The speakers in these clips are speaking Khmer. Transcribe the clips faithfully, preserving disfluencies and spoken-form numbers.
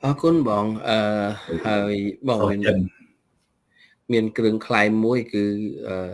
អរគុណបងអឺហើយបងមានមានគ្រឿងខ្លែងមួយគឺអឺ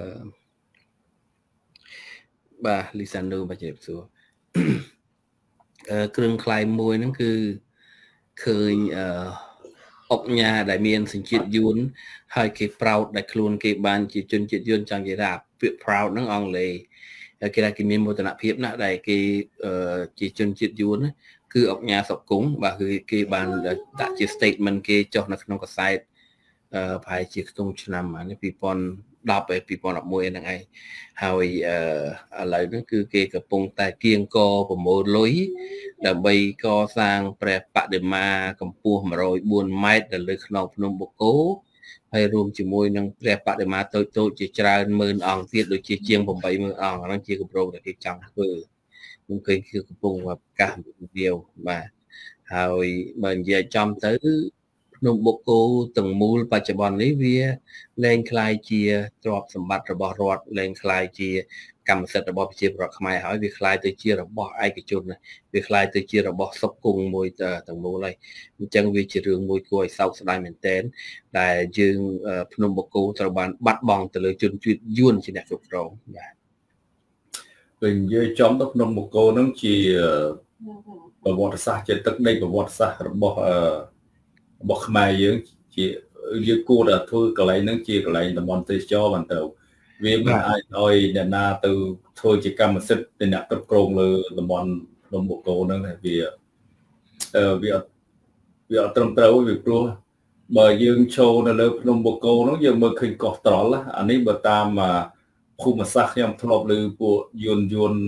បាទលីសានូបាទជម្រាបសួរអឺគ្រឿងខ្លែងមួយហ្នឹងគឺឃើញអឺអុកញ៉ាដែលមានសញ្ជាតិយួនហើយគេ proud ដែលខ្លួនគេបានជាជនជាតិយួនចង់និយាយថាពាក្យ proud ហ្នឹងអង់គ្លេសគេថាគេមានមោទនភាពណាស់ដែលគេជាជនជាតិយួនគឺអុកញ៉ាសុកគង់បាទគឺគេបានដាក់ជា statement គេចុះនៅក្នុងកាសែតអឺប្រហែលជាក្នុងឆ្នាំនេះពីរពាន់ដប់ហើយពីរពាន់ដប់មួយហ្នឹងឯងហើយអឺឥឡូវហ្នឹងគឺគេកំពុងតែគៀងកប្រមូលលុយដើម្បីកសាងព្រះបដិមាកម្ពស់មួយរយបួនម៉ែត្រនៅលើខ្នងភ្នំបូកគោហើយរួមជាមួយនឹងព្រះបដិមាតូចតូចជាច្រើនម៉ឺនអង្គទៀតដូចជាជាងeightម៉ឺនអង្គហ្នឹងជាគម្រោងដែលគេចង់ធ្វើខ្ញុំឃើញគឺកំពុងប្រកាសវាវបាទហើយបើនិយាយចំទៅភ្នំបូកគោទាំងមូលបច្ចុប្បន្ននេះវាលែងคล้ายជាទ្រព្យសម្បត្តិរបស់រដ្ឋលែងคล้ายជាកម្មសិទ្ធិរបស់ប្រជាពលរដ្ឋខ្មែរហើយវាคล้ายទៅជារបស់ឯកជនវាคล้ายទៅជារបស់សុកគង់មួយទាំងមូលហើយអញ្ចឹងវាជារឿងមួយគួរឲ្យសោកស្ដាយមែនទែនដែលយើងភ្នំបូកគោត្រូវបានបាត់បង់ទៅលើជនជាតិយួនជាអ្នកគ្រប់គ្រងបាទពេលនិយាយចំទៅភ្នំបូកគោហ្នឹងជាប្រវត្តិសាស្ត្រជាទឹកដីប្រវត្តិសាស្ត្ររបស់របស់ខ្មែរយើងជាយើងគួរតែធ្វើកន្លែងហ្នឹងជាកន្លែងតំបន់ទេសចរបានទៅវាមិនអាចឲ្យអ្នកណាទៅធ្វើជាកម្មសិទ្ធិទៅអ្នកគ្រប់គ្រងលើតំបន់ភ្នំបូកគោហ្នឹងវាអឺវាវាអត់ត្រឹមត្រូវវាព្រោះបើយើងចូលនៅលើភ្នំបូកគោហ្នឹងយើងមើលឃើញកោះត្រល់អានេះបើតាមភូមិសាស្ត្រខ្ញុំធ្លាប់លើពួកយួនយួន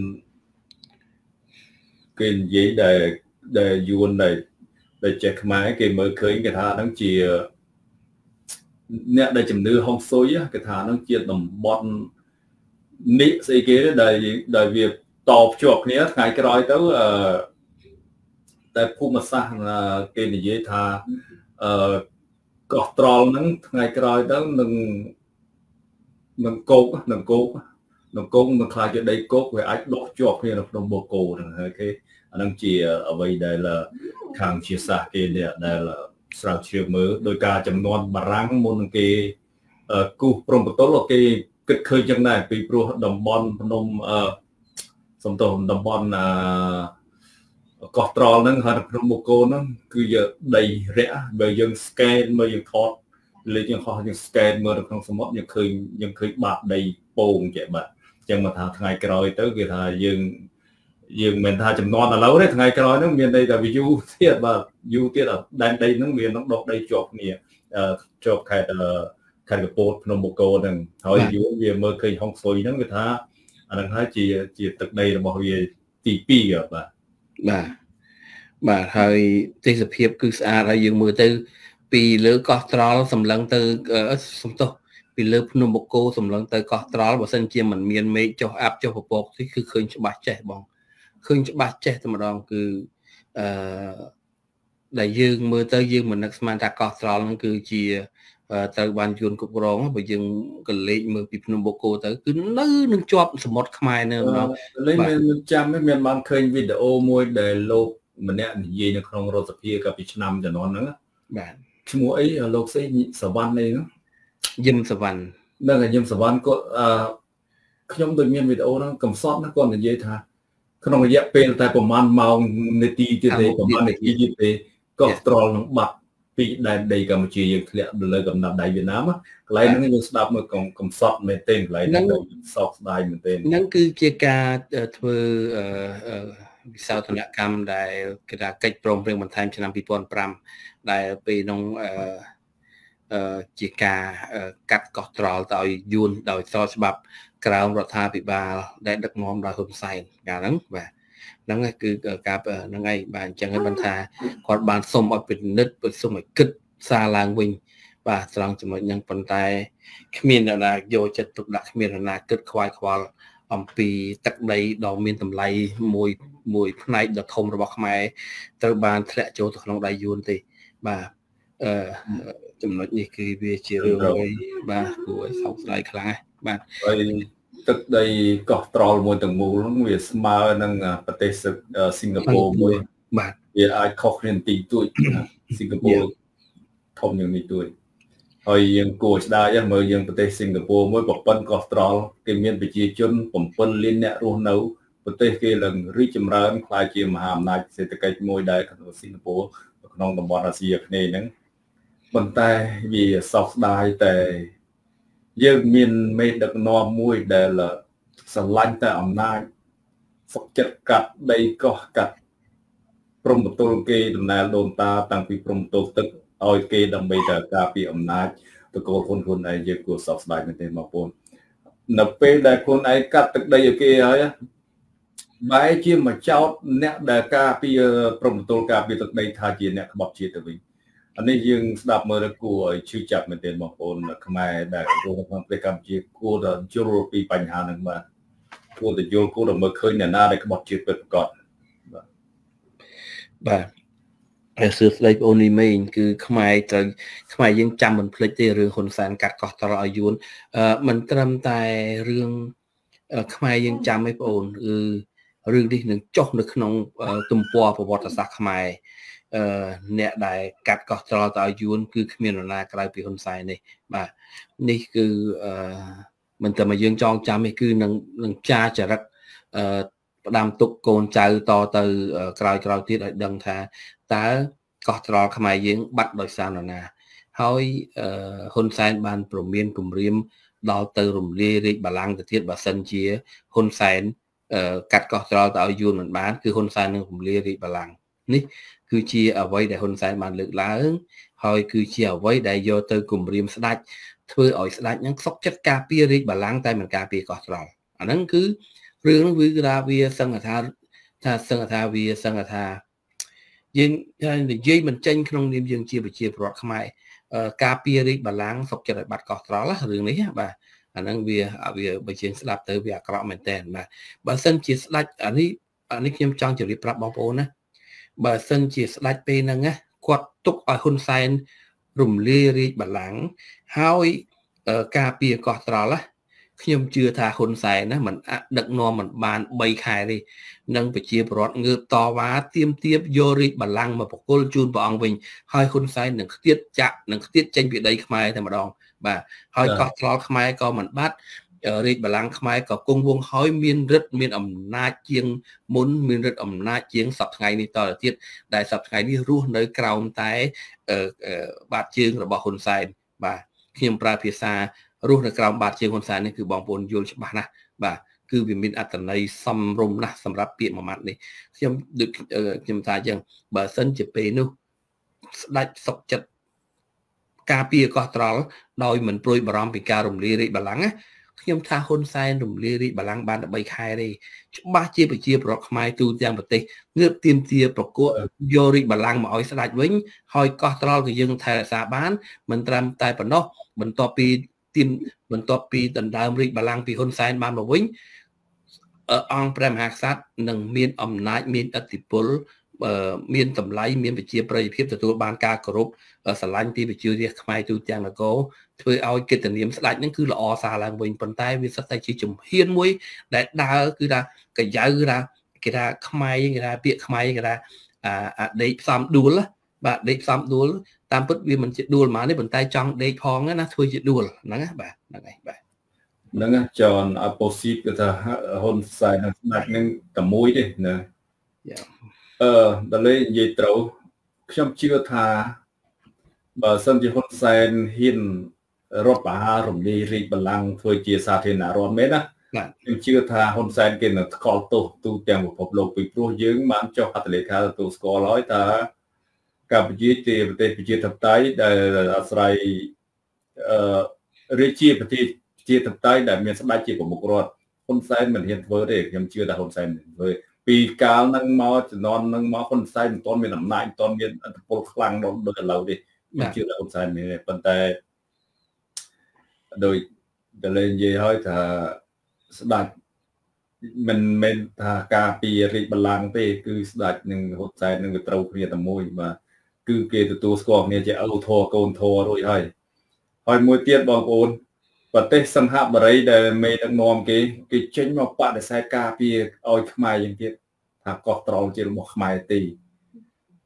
គេនិយាយដែលដែលយួនដែលដែលចេះខ្មែរគេមើលឃើញគេថាហ្នឹងជាអ្នកដែលជំនឿហុងស៊ុយគេថាហ្នឹងជាតំបន់នេះស្អីគេដែលដែលវាតភ្ជាប់គ្នាថ្ងៃក្រោយទៅអឺតែភូមិសាស្ត្រគេនិយាយថាអឺកោះត្រល់ហ្នឹងថ្ងៃក្រោយទៅនឹងនឹងគោកនឹងគោកនឹងគោកនឹងខ្លាចជាដីគោកវាអាចដកជាប់គ្នានៅក្នុងបូកគោហ្នឹងហើយគេអាហ្នឹងជាអ្វីដែលខាងជាសាសគេដែលស្រាវជ្រាវមើលដោយការចំនួនបារាំងមុននឹងគេគូសព្រំប្រទល់គេគិតឃើញចឹងដែរពីព្រោះតំបន់ភ្នំអឺសំទោសតំបន់អឺកោះត្រល់ហ្នឹងហើយភ្នំបូកគោហ្នឹងគឺជាដីរាក់បើយើង scan មើលយើងថតលេខយើងខុសយើង scan មើលនៅក្នុងសមុទ្រយើងឃើញយើងឃើញបាតដីពងចេះបាទអញ្ចឹងមកថាថ្ងៃក្រោយទៅគេថាយើងយើងមិនថាចំនួនឥឡូវទេថ្ងៃក្រោយហ្នឹងមានដីតែ view ទៀតបាទ view ទៀតដែនដីហ្នឹងវានឹងដកដីជាប់គ្នាជាប់ខេត្តខេត្តកពតភ្នំបូកគោហ្នឹងហើយយូរវាមើលឃើញហុងស៊ុយហ្នឹងវាថាអាហ្នឹងហើយជាជាទឹកដីរបស់វាទីពីរបាទបាទបាទហើយទេសភាពគឺស្អាតហើយយើងមើលទៅពីលើកោះត្រល់សម្លឹងទៅសំទោសពីលើភ្នំបូកគោសម្លឹងទៅកោះត្រល់បើសិនជាមិនមានមេឃចុះអាប់ចុះពពកទីគឺឃើញច្បាស់ចេះបងឃើញច្បាស់ចេះតែម្ដងគឺអឺដែលយើងមើលទៅយើងមិននឹកស្មានថាកោះត្រល់ហ្នឹងគឺជាត្រូវបានយួនគ្រប់គ្រងបើយើងក៏លេខមើលពីភ្នំបូកគោទៅគឺនៅនឹងជាប់សមុទ្រខ្មែរនៅម្ដងលេខមានចាំមានបានឃើញវីដេអូមួយដែលលោកម្នាក់និយាយនៅក្នុងរដ្ឋសភាកាលពីឆ្នាំចំនួនហ្នឹងបាទឈ្មោះអីលោកស្អីសវណ្ណអីហ្នឹងយឹមសវណ្ណហ្នឹងហើយយឹមសវណ្ណគាត់អឺខ្ញុំដូចមានវីដេអូហ្នឹងកំសត់ណាគាត់និយាយថាក្នុងរយៈពេលតែប្រហែលម៉ោងនាទីទៀតទេប្រហែលនាទីទៀតទេកោះត្រល់នឹងបាត់ពីដែនដីកម្ពុជាយើងធ្លាក់លើកំណាប់ដៃវៀតណាមកន្លែងហ្នឹងយើងស្ដាប់មើលកំសត់មែនទេកន្លែងហ្នឹងសោកស្ដាយមែនទេហ្នឹងគឺជាការធ្វើវិសោធនកម្មដែលគេថាកិច្ចព្រមព្រៀងបន្ថែមឆ្នាំពីរពាន់ប្រាំដែលពេលក្នុងអឺជាការកាត់កោះត្រល់ទៅឲ្យយួនដោយស្របច្បាប់ក្រោមរដ្ឋាភិបាលដែលដឹកនាំដោយហ៊ុនសែនកាលហ្នឹងបាទហ្នឹងគឺការហ្នឹងឯងបាទអញ្ចឹងហើយបានថាគាត់បានសុំឲ្យពិនិត្យសុំឲ្យគិតសារឡើងវិញបាទត្រង់ចំណុចហ្នឹងប៉ុន្តែគ្មានអ្នកណាយកចិត្តទុកដាក់គ្មានអ្នកណាគិតខ្វាយខ្វល់អំពីទឹកដីដ៏មានតម្លៃមួយមួយផ្នែកដ៏ធំរបស់ខ្មែរត្រូវបានធ្លាក់ចូលទៅក្នុងដៃយួនទេបាទអឺចំណុចនេះគឺវាជារឿងមួយបាទគួរឲ្យសោកស្ដាយខ្លាំងណាស់បាទហើយទឹកដីកោះត្រល់មួយទាំងមូលហ្នឹងវាស្មើនឹងប្រទេសសិង្ហបុរីមួយបាទវាអាចខុសគ្នាទីទួចសិង្ហបុរីធំយ៉ាងនេះទួយហើយយើងគួរស្ដាយមើលយើងប្រទេសសិង្ហបុរីមួយប្រព័ន្ធកូស្ត្រលគេមានប្រជាជន7លានអ្នករស់នៅប្រទេសគេឡើងរីកចម្រើនខ្លាយជាមហាអំណាចសេដ្ឋកិច្ចមួយដែលក្នុងសិង្ហបុរីក្នុងតំបន់អាស៊ីអាគ្នេយ៍ហ្នឹងប៉ុន្តែវាសោកស្ដាយតែយើងមានមេដឹកនាំមួយដែលស្រឡាញ់តែអំណាចសុខចិត្តកាត់ដីកោះកាត់ព្រំប្រទល់គេដំណើរដូនតាតាំងពីព្រំប្រទល់ទឹកឲ្យគេដើម្បីតែការពារអំណាចតកូលខ្លួនខ្លួនឯងយើងគួរសោកស្ដាយមែនទេបងប្អូននៅពេលដែលខ្លួនឯងកាត់ទឹកដីឲ្យគេហើយបែរជាមកចោតអ្នកដែលការពារព្រំប្រទល់ការពារទឹកដីថាជាអ្នកក្បត់ជាតិទៅវិញអានេះយើងស្ដាប់មើលទៅគួរឲ្យឈឺចាប់មែនទេបងប្អូនខ្មែរដែលរស់នៅក្នុងប្រទេសកម្ពុជាគួរតែយល់ពីបញ្ហាហ្នឹងបាទគួរតែយល់គួរតែមើលឃើញអ្នកណាដែលក្បត់ជាតិពិតប្រាកដបាទបាទហើយសួស្ដីបងអូននេះមែនគឺខ្មែរត្រូវខ្មែរយើងចាំមិនភ្លេចទេរឿងហ៊ុនសែនកាត់កោះត្រល់ឲ្យយួនអឺមិនត្រឹមតែរឿងខ្មែរយើងចាំទេបងអូនគឺរឿងនេះនឹងចុះនៅក្នុងទំព័រប្រវត្តិសាស្ត្រខ្មែរអឺអ្នកដែលកាត់កោះត្រល់ទៅឲ្យយួនគឺគ្មាននរណាក្រៅពីហ៊ុនសែននេះបាទនេះគឺអឺមិនតែមកយើងចងចាំទេគឺនឹងនឹងចាចរិតអឺផ្ដាំទុកកូនចៅតទៅក្រោយក្រោយទៀតឲ្យដឹងថាតើកោះត្រល់ខ្មែរយើងបាត់ដោយសារនរណាហើយហ៊ុនសែនបានព្រមានគម្រាមដល់ទៅរំលាយរាជបល្ល័ង្កទៅទៀតបើសិនជាហ៊ុនសែនកាត់កោះត្រល់ទៅឲ្យយួនមិនបានគឺហ៊ុនសែននឹងរំលាយរាជបល្ល័ង្កនេះគឺជាអ្វីដែលហ៊ុនសែនបានលើកឡើងហើយគឺជាអ្វីដែលយកទៅគម្រាមស្ដេចធ្វើឲ្យស្ដេចនឹងសុខចិត្តការពាររាជបល្ល័ង្កតែមិនការពារកោះត្រល់អាហ្នឹងគឺរឿងហ្នឹងគឺថាវាសង្កថាថាសង្កថាវាសង្កថាយើងនិយាយមិនចេញក្នុងនាមយើងជាប្រជាពលរដ្ឋខ្មែរការពាររាជបល្ល័ង្កសុខចិត្តឲ្យបាត់កោះត្រល់រឿងនេះបាទអាហ្នឹងវាវាបើយើងស្ដាប់ទៅវាអាក្រក់មែនតើបាទបើសិនជាស្ដេចអានេះអានេះខ្ញុំចង់ជម្រាបប្រាប់បងប្អូនណាបើសិនជាស្ដេចពេលហ្នឹងណាគាត់ទុកឲ្យហ៊ុនសែនរំលាយរាជបល្ល័ង្កហើយការពារកោះត្រល់ណាខ្ញុំជឿថាហ៊ុនសែនណាមិនអាចដឹកនាំមិនបាន3ខែទេនឹងប្រជាពលរដ្ឋងើបតវ៉ាទាមទារយករាជបល្ល័ង្កមកប្រគល់ជូនព្រះអង្គវិញហើយហ៊ុនសែននឹងខ្ទាតចាក់នឹងខ្ទាតចេញពីដីខ្មែរតែម្ដងបាទហើយកោះត្រល់ខ្មែរក៏មិនបាត់រាជបល្ល័ង្កខ្មែរក៏គង់វង្សហើយមានឫទ្ធិមានអំណាចជាងមុនមានឫទ្ធិអំណាចជាងសពថ្ងៃនេះតទៅទៀតដែលសពថ្ងៃនេះរស់នៅក្រោមតែបាតជើងរបស់ហ៊ុនសែនបាទខ្ញុំប្រើភាសារស់នៅក្រោមបាតជើងហ៊ុនសែននេះគឺបងប្អូនយល់ច្បាស់ណាស់បាទគឺវាមានអត្ថន័យសំរុំណាស់សម្រាប់ពាក្យមួយម៉ាត់នេះខ្ញុំដូចខ្ញុំថាអញ្ចឹងបើសិនជាពេលនោះស្ដេចសុកចិត្តការពារកោះត្រល់ដោយមិនព្រួយបារម្ភពីការរំលាយរាជបល្ល័ង្កណាខ្ញុំថាហ៊ុនសែនរំលាយរាជបល្ល័ង្កបានតែ3ខែទេច្បាស់ជាប្រជាពលរដ្ឋខ្មែរទូទាំងប្រទេសងើបទាមទារប្រកួតយករាជបល្ល័ង្កមកឲ្យស្ដេចវិញហើយកោះត្រល់ក៏យើងថែរក្សាបានមិនត្រឹមតែប៉ុណ្ណោះបន្ទាប់ពីទីមបន្ទាប់ពីដណ្ដើមរាជបល្ល័ង្កពីហ៊ុនសែនបានមកវិញអង្គព្រះមហាក្សត្រនឹងមានអំណាចមានឥទ្ធិពលមានតម្លៃមានប្រជាប្រិយភាពទទួលបានការគោរពស្រឡាញ់ពីប្រជារាស្ត្រខ្មែរទូទាំងនគរធ្វើឲ្យកិត្តិនាមស្ដេចហ្នឹងគឺល្អសារឡើងវិញប៉ុន្តែវាសិតតែជាជំហានមួយដែលដើរគឺថាកាយៅគឺថាគេថាខ្មែរគេថាពាក្យខ្មែរគេថាអាដេកផ្សំដួលបាទដេកផ្សំដួលតាមពិតវាមិនជាដួលហ្មងទេប៉ុន្តែចង់ដេកផងណាធ្វើជាដួលហ្នឹងណាបាទហ្នឹងហើយបាទហ្នឹងចនអប៉ូស៊ីតគឺថាហ៊ុនសែនស្ដេចនឹងតែមួយទេណាអឺដល់លេនិយាយត្រូវខ្ញុំជឿថាបើសិនជាហ៊ុនសែនហ៊ានរដ្ឋបហារំលាយរាជបល្ល័ង្កធ្វើជាសាធារណរដ្ឋមែនណាខ្ញុំជឿថាហ៊ុនសែនគេនឹងថ្កល់ទោសទូទាំងពិភពលោកពីព្រោះយើងបានចុះហត្ថលេខាទទួលស្គាល់ហើយថាកម្ពុជាជាប្រទេសប្រជាធិបតេយ្យដែលអាស្រ័យអឺរាជាប្រទេសជាធិបតេយ្យដែលមានស្ដេចជាប្រមុខរដ្ឋហ៊ុនសែនមិនហ៊ានធ្វើទេខ្ញុំជឿថាហ៊ុនសែនធ្វើពីកាលហ្នឹងមកជំនាន់ហ្នឹងមកហ៊ុនសែនមិនទាន់មានអំណាចមិនទាន់មានឥទ្ធិពលខ្លាំងដល់ដូចឥឡូវទេខ្ញុំជឿថាហ៊ុនសែនមានទេប៉ុន្តែដោយដែលនិយាយឲ្យថាស្ដេចមិនមែនថាការពីរាជបល្ល័ង្កទេគឺស្ដេចនឹងហ៊ុនសែននឹងវាត្រូវគ្នាតែមួយបាទគឺគេទទួលស្គាល់គ្នាជាឪធរកូនធររួចហើយហើយមួយទៀតបងប្អូនប្រទេសសង្ហបុរីដែលមេដឹកនាំគេគេចេញមកបដិសេធការពារឲ្យខ្មែរយ៉ាងទៀតថាកោះត្រល់ជារបស់ខ្មែរទេ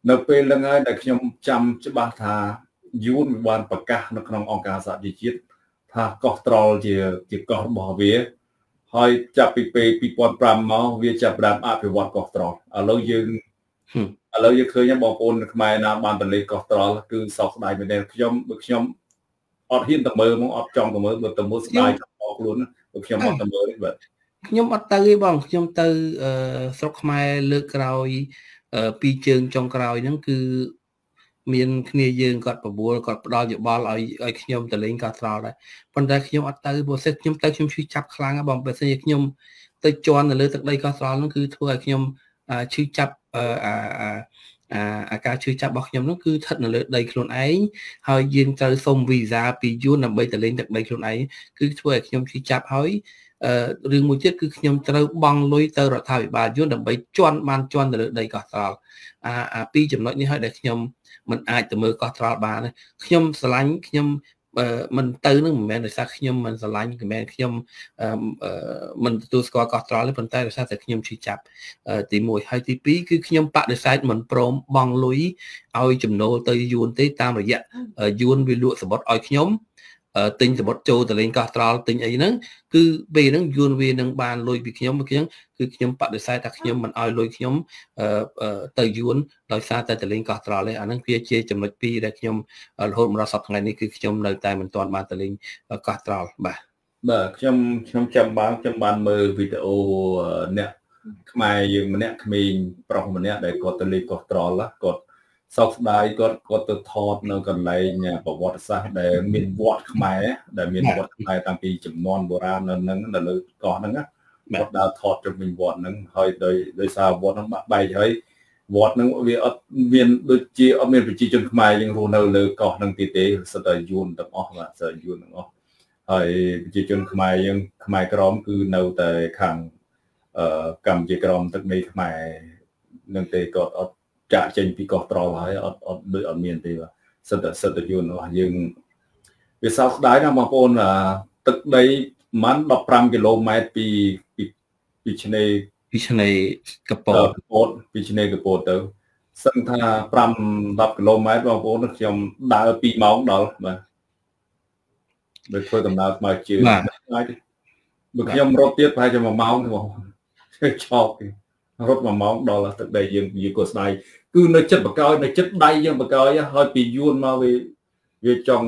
នៅពេលហ្នឹងហើយដែលខ្ញុំចាំច្បាស់ថាយួនបានប្រកាសនៅក្នុងអង្គការសហជីវជាតិថាកោះត្រល់ជាជាកោះរបស់វាហើយចាប់ពីពេលពីរពាន់ប្រាំមកវាចាប់ផ្ដើមអភិវឌ្ឍកោះត្រល់ឥឡូវយើងឥឡូវយើងឃើញបងប្អូនខ្មែរណាបានទៅលេងកោះត្រល់គឺសោកស្ដាយមែនទេខ្ញុំបើខ្ញុំអត់ហ៊ានទៅមើលមកអត់ចង់ទៅមើលបើទៅមើលស្ដាយចំពោះខ្លួនបើខ្ញុំអត់ទៅមើលទេបាទខ្ញុំអត់ទៅទេបងខ្ញុំទៅស្រុកខ្មែរលើកក្រោយពីរជើងចុងក្រោយហ្នឹងគឺមានគ្នាយើងគាត់បបួលគាត់ផ្ដល់យោបល់ឲ្យឲ្យខ្ញុំទៅលេងកោះត្រល់ដែរប៉ុន្តែខ្ញុំអត់ទៅព្រោះសិស្សខ្ញុំទៅខ្ញុំឈឺចាប់ខ្លាំងណាស់បងបើសិនជាខ្ញុំទៅជន់នៅលើទឹកដីកោះត្រល់ហ្នឹងគឺធ្វើឲ្យខ្ញុំឈឺចាប់អាអាអាការឈឺចាប់របស់ខ្ញុំនោះគឺស្ថិតនៅលើដីខ្លួនឯងហើយយើងត្រូវសុំវីសាពីយួនដើម្បីទៅលេងទឹកដីខ្លួនឯងគឺធ្វើឲ្យខ្ញុំឈឺចាប់ហើយអឺរឿងមួយទៀតគឺខ្ញុំត្រូវបង់លុយទៅរដ្ឋាភិបាលយួនដើម្បីជន់បានជន់ទៅលើដីកោះត្រល់អាអាពីរចំណុចនេះហើយដែលខ្ញុំមិនអាចទៅមើលកោះត្រល់បានខ្ញុំស្រឡាញ់ខ្ញុំមិនទៅនឹងមិនមែនដោយសារខ្ញុំមិនស្រឡាញ់មិនមែនខ្ញុំមិនទទួលស្គាល់កោះត្រល់ទេប៉ុន្តែដោយសារតែខ្ញុំឈឺចាប់ទីមួយហើយទីពីរគឺខ្ញុំបដិសេធមិនព្រមបង់លុយឲ្យចំណូលទៅយួនទេតាមរយៈយួនវាលក់សបុតឲ្យខ្ញុំទិញសបុតចូលទៅលេងកោះត្រល់ទិញអីហ្នឹងគឺពេលហ្នឹងយួនវានឹងបានលុយពីខ្ញុំគឺគឺខ្ញុំបដិសេធថាខ្ញុំមិនឲ្យលុយខ្ញុំទៅយួនដោយសារតែទៅលេងកោះត្រល់ទេអាហ្នឹងវាជាចំណុចពីរដែលខ្ញុំរហូតមកដល់សប្តាហ៍ថ្ងៃនេះគឺខ្ញុំនៅតែមិនទាន់បានទៅលេងកោះត្រល់បាទបាទខ្ញុំខ្ញុំចាំបានខ្ញុំបានមើលវីដេអូអ្នកខ្មែរយើងម្នាក់ក្មេងប្រុសម្នាក់ដែលគាត់ទៅលេងកោះត្រល់គាត់សោកស្ដាយគាត់គាត់ទៅថតនៅកន្លែងប្រវត្តិសាស្ត្រដែលមានវត្តខ្មែរដែលមានវត្តខ្មែរតាំងពីជំនាន់បុរាណនៅហ្នឹងនៅលើកោះហ្នឹងគាត់ដើរថតជុំវិញវត្តហ្នឹងហើយដោយដោយសារវត្តហ្នឹងបាក់បែកហើយវត្តហ្នឹងវាអត់មានដូចជាអត់មានប្រជាជនខ្មែរយើងរស់នៅលើកោះហ្នឹងទៀតទេសិតតែយួនទាំងអស់បាទសិតយួនទាំងអស់ហើយប្រជាជនខ្មែរយើងខ្មែរក្រមគឺនៅតែខាងអឺកម្ពុជាក្រមទឹកដីខ្មែរនឹងទេគាត់អត់ចាក់ចេញពីកោះត្រល់ហើយអត់អត់ដូចអត់មានទេបាទសិតតែសិតតែយួនរបស់យើងវាសោកស្ដាយណាស់បងប្អូនទឹកដីប្រហែលដប់ប្រាំគីឡូម៉ែត្រពីពីពីឆ្នេរពីឆ្នេរកពតកពតពីឆ្នេរកពតទៅសឹងថាប្រាំដប់គីឡូម៉ែត្របងប្អូនខ្ញុំដើរពីរម៉ោងដល់បាទដោយធ្វើដំណើរស្មើជើងអាចបើខ្ញុំរត់ទៀតប្រហែលជាមួយម៉ោងទេបងឆោកទេរត់មួយម៉ោងដល់ទឹកដីយើងវាក៏ស្ដាយគឺនៅចិត្តបកោយនៅចិត្តដៃយើងបកោយហើយពីយួនមកវាវាចង់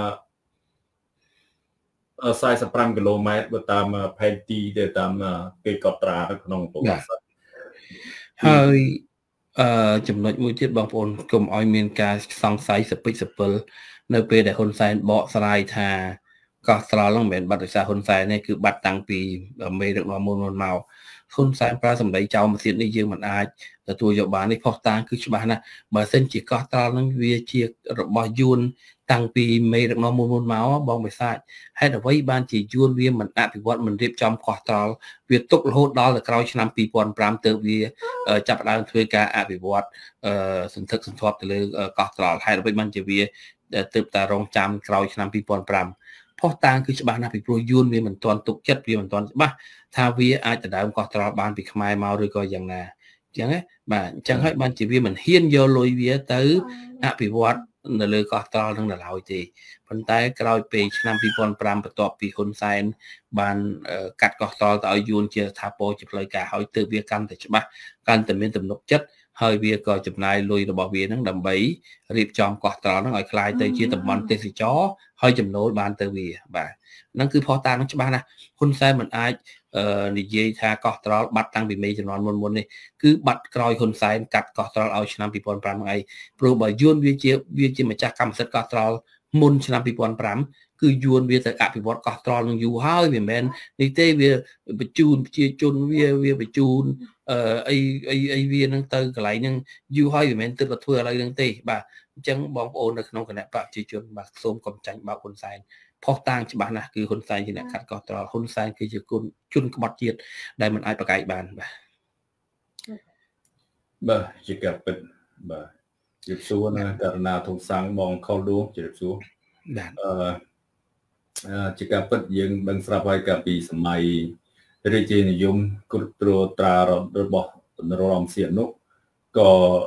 អឺសែសិបប្រាំគីឡូម៉ែត្របើតាមផែនទីទៅតាមគេកត់ត្រានៅក្នុងប្រវត្តិសាស្ត្រហើយអឺចំណុចមួយទៀតបងប្អូនកុំឲ្យមានការសង្ស័យសពិចសពិលនៅពេលដែលហ៊ុនសែនបកស្រាយថាកោះត្រល់ហ្នឹងមិនមែនបាត់ដោយសារហ៊ុនសែនទេគឺបាត់តាំងពីមេដឹកនាំមុនមុនមកហ៊ុនសែនប្រើសម្ដីចោលមកទៀតនេះយើងមិនអាចទទួលយកបាននេះផុសតាងគឺច្បាស់ណាស់បើសិនជាកោះត្រល់ហ្នឹងវាជារបស់យួនតាំងពីមេដឹកនាំមុនមុនមកបងបិសាចហេតុអ្វីបានជាយួនវាមិនអភិវឌ្ឍមិនរៀបចំកោះត្រល់វាទុករហូតដល់ទៅក្រោយឆ្នាំពីរពាន់ប្រាំទើបវាចាប់ផ្ដើមធ្វើការអភិវឌ្ឍសន្ធឹកសន្ធាប់ទៅលើកោះត្រល់ហេតុអ្វីបានជាវាទើបតែរងចាំក្រោយឆ្នាំពីរពាន់ប្រាំផុសតាងគឺច្បាស់ណាស់ពីព្រោះយួនវាមិនទាន់ទុកចិត្តវាមិនទាន់ច្បាស់ថាវាអាចដណ្ដើមកោះត្រល់បានពីខ្មែរមកឬក៏យ៉ាងណាអញ្ចឹងណាបាទអញ្ចឹងហើយបានជាវាមិនហ៊ានយកលុយវាទៅអភិវឌ្ឍនៅលើកោះត្រល់នឹងដល់ហើយទេប៉ុន្តែក្រោយពេលឆ្នាំពីរពាន់ប្រាំបន្ទាប់ពីហ៊ុនសែនបានកាត់កោះត្រល់ទៅឲ្យយួនជាស្ថាពរជាផ្លូវការហើយទើបវាកាន់តែច្បាស់កាន់តែមានទំនុកចិត្តហើយវាក៏ចំណាយលុយរបស់វានឹងដើម្បីរៀបចំកោះត្រល់នឹងឲ្យคล้ายទៅជាតំបន់ទេសចរហើយចំណូលបានទៅវាបាទហ្នឹងគឺផុសតាងនឹងច្បាស់ណាស់ហ៊ុនសែនមិនអាចនិយាយថាកោះត្រល់បាត់តាំងពីមេជំនាន់មុនមុននេះគឺបាត់ក្រោយហ៊ុនសែនកាត់កោះត្រល់ឲ្យឆ្នាំពីរពាន់ប្រាំហ្នឹងឯងព្រោះបើយួនវាជាវាជាម្ចាស់កម្មសិទ្ធិកោះត្រល់មុនឆ្នាំពីរពាន់ប្រាំគឺយួនវាទៅអភិវឌ្ឍកោះត្រល់នឹងយូរហើយវាមិនមែននេះទេវាបញ្ជូនប្រជាជនវាវាបញ្ជូនអឺអីអីអីវានឹងទៅកន្លែងហ្នឹងយូរហើយវាមិនមែនទឹកទៅធ្វើឥឡូវហ្នឹងទេបាទអញ្ចឹងបងប្អូននៅក្នុងគណៈបកប្រជាជនបាទសូមកុំចាញ់បោកហ៊ុនសែនផុសតាងច្បាស់ណាស់គឺហ៊ុនសែនជាអ្នកកាត់កោះត្រល់ហ៊ុនសែនគឺជាគុណជនក្បត់ជាតិដែលមិនអាចប្រកែកបានបាទបាទជាការពិតបាទជម្រាបសួរណាករណាធំសាំងបងខុលដួងជម្រាបសួរបាទអឺជាការពិតយើងដឹងស្រាប់ហើយកាលពីសម័យរាជានិយមគ្រប់គ្រងត្រារបស់នរោត្តមសីហនុក៏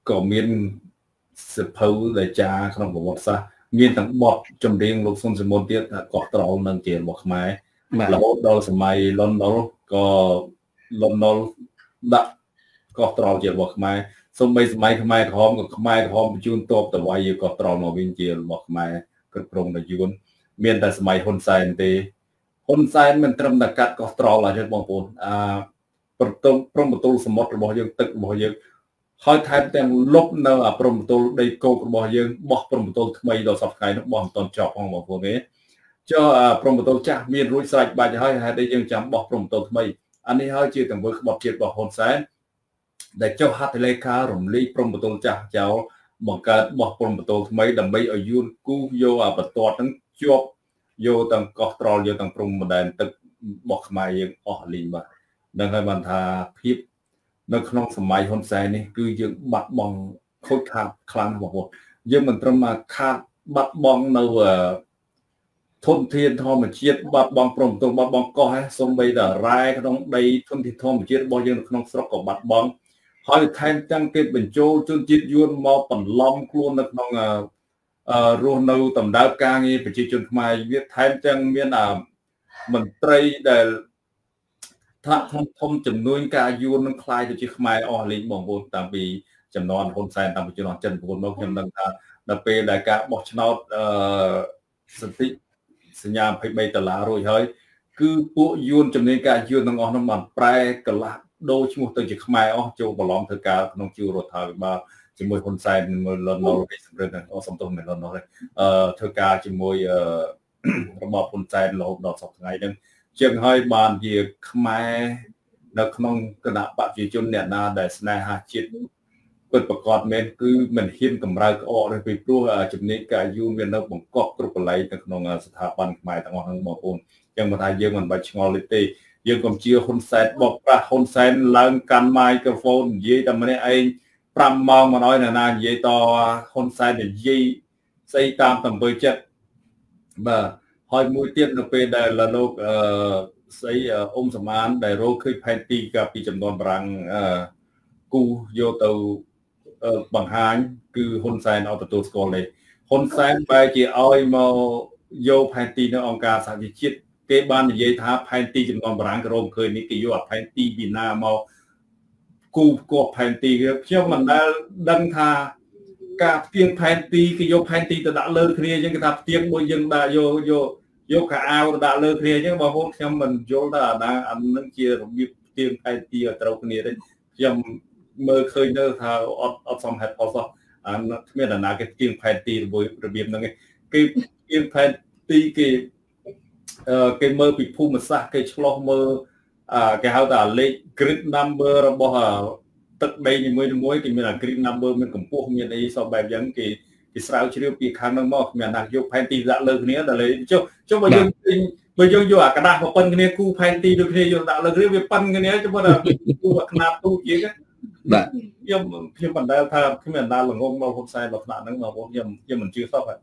ក៏មានសិភៅដែលចាក្នុងប្រវត្តិសាស្ត្រមានទាំងបទចម្រៀងលោកសុនសមនទៀតថាកោះត្រល់នឹងជារបស់ខ្មែររហូតដល់សម័យលន់ណុលក៏លន់ណុលដាក់កោះត្រល់ជារបស់ខ្មែរសូម្បីសម័យខ្មែរក្រហមក៏ខ្មែរក្រហមបញ្ជូនទ័ពទៅវាយកោះត្រល់មកវិញជារបស់ខ្មែរគ្រប់គ្រងដោយយួនមានតែសម័យហ៊ុនសែនទេហ៊ុនសែនមិនត្រឹមតែកាត់កោះត្រល់ទេបងប្អូនអាប្រតុព្រំប្រទល់សមុទ្ររបស់យើងទឹករបស់យើងហើយថែមទាំងលុបនៅអាព្រំប្រទល់ដីគោករបស់យើងបោះព្រំប្រទល់ថ្មីដល់សប្តាហ៍នេះបោះមិនទាន់ចប់ផងបងប្អូនទេចុះព្រំប្រទល់ចាស់មានរួចស្រេចបាច់ហើយហេតុអីយើងចាំបោះព្រំប្រទល់ថ្មីអានេះហើយជាទង្វើក្បត់ជាតិរបស់ហ៊ុនសែនដែលចុះហត្ថលេខារំលាយព្រំប្រទល់ចាស់ចោលបង្កើតបោះព្រំប្រទល់ថ្មីដើម្បីឲ្យយួនគូសយកអាបន្ទាត់ហ្នឹងជាប់យកទាំងកោះត្រល់យកទាំងព្រំម្ដែនទឹករបស់ខ្មែរយើងអស់លីងបាទនឹងហើយបានថាភាពនៅក្នុងសម័យហ៊ុនសែននេះគឺយើងបាត់បង់ខូចខាតខ្លាំងបងប្អូនយើងមិនត្រឹមតែខាតបាត់បង់នៅធនធានធម្មជាតិបាត់បង់ព្រំប្រទល់បាត់បង់កោះហើយសូម្បីតែរ៉ែក្នុងដីធនធានធម្មជាតិរបស់យើងនៅក្នុងស្រុកក៏បាត់បង់ហើយថែមទាំងគេបញ្ចូលជនជាតិយួនមកបន្លំខ្លួននៅក្នុងរស់នៅដំណើរការងារប្រជាជនខ្មែរវាថែមទាំងមានមន្ត្រីដែលថ្នាក់ធំធំចំនួនការយួននឹងคล้ายទៅជាខ្មែរអស់លេងបងប្អូនតាំងពីចំនួនហ៊ុនសែនតាំងពីជំនាន់ចិនប្រពន្ធមកខ្ញុំដឹងថាដល់ពេលដែលការបោះឆ្នោតអឺសន្ធិសញ្ញាยี่สิบสามដុល្លាររួចហើយគឺពួកយួនចំនួនការយួនទាំងអស់នោះបានប្រែកន្លះដូរឈ្មោះទៅជាខ្មែរអស់ចូលប្រឡំធ្វើការក្នុងជួររដ្ឋាភិបាលជាមួយហ៊ុនសែនមួយលន់ណុលគេសម្រិទ្ធអស់សំទោសមិនលន់ណុលទេអឺធ្វើការជាមួយរបបហ៊ុនសែនរហូតដល់សប្តាហ៍ថ្ងៃហ្នឹងជាងហើយបានជាខ្មែរនៅក្នុងគណៈបព្វជិជនអ្នកណាដែលស្នេហាជាតិពិតប្រាកដមែនគឺមិនហ៊ានកម្រើកក្អកទេពីព្រោះចំណេញការយួនវានៅបង្កប់គ្រប់កន្លែងនៅក្នុងស្ថាប័នខ្មែរទាំងអស់ហ្នឹងបងប្អូនអញ្ចឹងបើថាយើងមិនបាច់ឆ្ងល់ទេយើងកុំជឿហ៊ុនសែនបោកប្រាស់ហ៊ុនសែនឡើងកាន់ម៉ៃក្រូហ្វូននិយាយតែម្នាក់ឯងប្រាំម៉ោងមកឲ្យអ្នកណានិយាយតហ៊ុនសែននិយាយស្អីតាមតំបើចិត្តបាទហើយមួយទៀតនៅពេលដែលលោកអឺស្អីអ៊ុំសមានដែលរកឃើញផែនទីកាលពីចំនួនបារាំងអឺគូយកទៅបង្ហាញគឺហ៊ុនសែនអត់ទទួលស្គាល់ទេហ៊ុនសែនបែរជាឲ្យមកយកផែនទីនៅអង្គការសហជីវជាតិគេបាននិយាយថាផែនទីចំនួនបារាំងក៏រកឃើញនេះគេយកផែនទីពីណាមកគូគប់ផែនទីខ្ញុំមិនដែលដឹងថាការផ្ទៀងផែនទីគេយកផែនទីទៅដាក់លើគ្នាអញ្ចឹងគេថាផ្ទៀងមួយយើងដាក់យកយកយកកៅអៅទៅដាក់លើគ្នាអញ្ចឹងបងប្អូនខ្ញុំមិនយល់ថាអាណាអានឹងជារបៀបផ្ទៀងផែនទីឲ្យត្រូវគ្នាទេខ្ញុំមើលឃើញទៅថាអត់អត់សមហេតុផលសោះអាគ្មានអាណាគេផ្ទៀងផែនទីរបៀបហ្នឹងឯងគេផ្ទៀងផែនទីគេអឺគេមើលពីភូមិសាស្ត្រគេឆ្លោះមើលអាគេហៅថាលេខ grid number របស់ទឹកដីនីមួយៗគេមានអា grid number មានកម្ពស់មានអីសពបែបយ៉ាងគេគេស្រាវជ្រាវពីខាងហ្នឹងមកគ្មានណាយកផែនទីដាក់លើគ្នាដល់ចុះចុះបើយើងបើយើងយកអាกระดาษមកប៉ិនគ្នាគូផែនទីដូចគ្នាយកដាក់លើគ្នាវាប៉ិនគ្នាចុះបើគូអាខ្នាតទូជាងបាទខ្ញុំខ្ញុំមិនដែលថាខ្ញុំមិនដែលល្ងងមកហ៊ុនសែនដល់ថ្នាក់ហ្នឹងមកខ្ញុំខ្ញុំមិនជឿសោះបាទ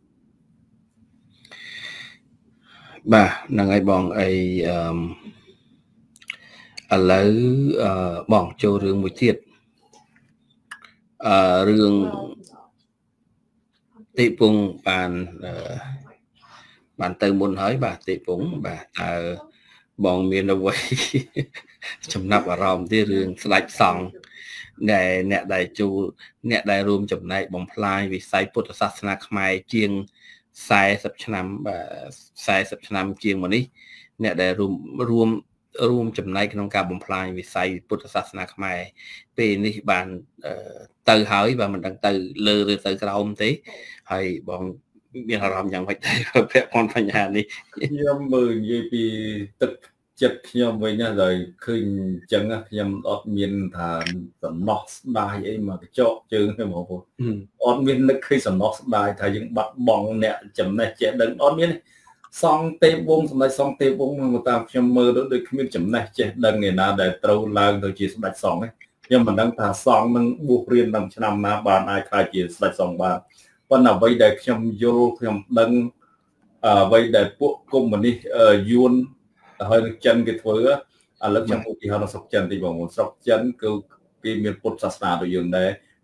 បាទហ្នឹងហើយបងអីអឺឥឡូវអឺបងចូលរឿងមួយទៀតអឺរឿងទេពងបានអឺបានទៅមុនហើយបាទទេពងបាទតើបងមានអ្វីចំណាប់អារម្មណ៍ទេរឿងស្ដេចសង្ឃដែលអ្នកដែលចូលអ្នកដែលរួមចំណែកបំផ្លាញវិស័យពុទ្ធសាសនាខ្មែរជាង40ឆ្នាំបាទ40ឆ្នាំជាងមកនេះអ្នកដែលរួមរួមរួមចំណែកក្នុងការបំផ្លាញវិស័យពុទ្ធសាសនាខ្មែរពេលនេះបានទៅហើយបាទមិនដឹងទៅលើឬទៅក្រោមទេហើយបងមានអារម្មណ៍យ៉ាងម៉េចដែរពាក់ព័ន្ធបញ្ហានេះខ្ញុំមើលនិយាយពីទឹកចិត្តខ្ញុំវិញណាហើយឃើញអញ្ចឹងខ្ញុំអត់មានថាសំណោះស្ដាយអីមកកញ្ចក់ជើងទេបងប្អូនអត់មាននឹកឃើញសំណោះស្ដាយថាយើងបាត់បង់អ្នកចំណេះចេះដឹងអត់មានសង់ទេពវងសម្ដេចសង់ទេពវងមកតាមខ្ញុំមើលទៅដូចគ្មានចំណេះចេះដឹងឯណាដែលត្រូវឡើងទៅជាសម្ដេចសង្ឃខ្ញុំមិនដឹងថាសង្ឃនឹងបួសរៀនដល់ឆ្នាំណាបានអាចខ្លាចជាសម្ដេចសង្ឃបានប៉ុន្តែអ្វីដែលខ្ញុំយល់ខ្ញុំដឹងអ្វីដែលពួកកុម្មុយនីសយួនហើយនឹងចិនគេធ្វើឥឡូវខ្ញុំឧទាហរណ៍នៅស្រុកចិនទីបងប្អូនស្រុកចិនគឺគេមានពុទ្ធសាសនាដូចយើងដែរ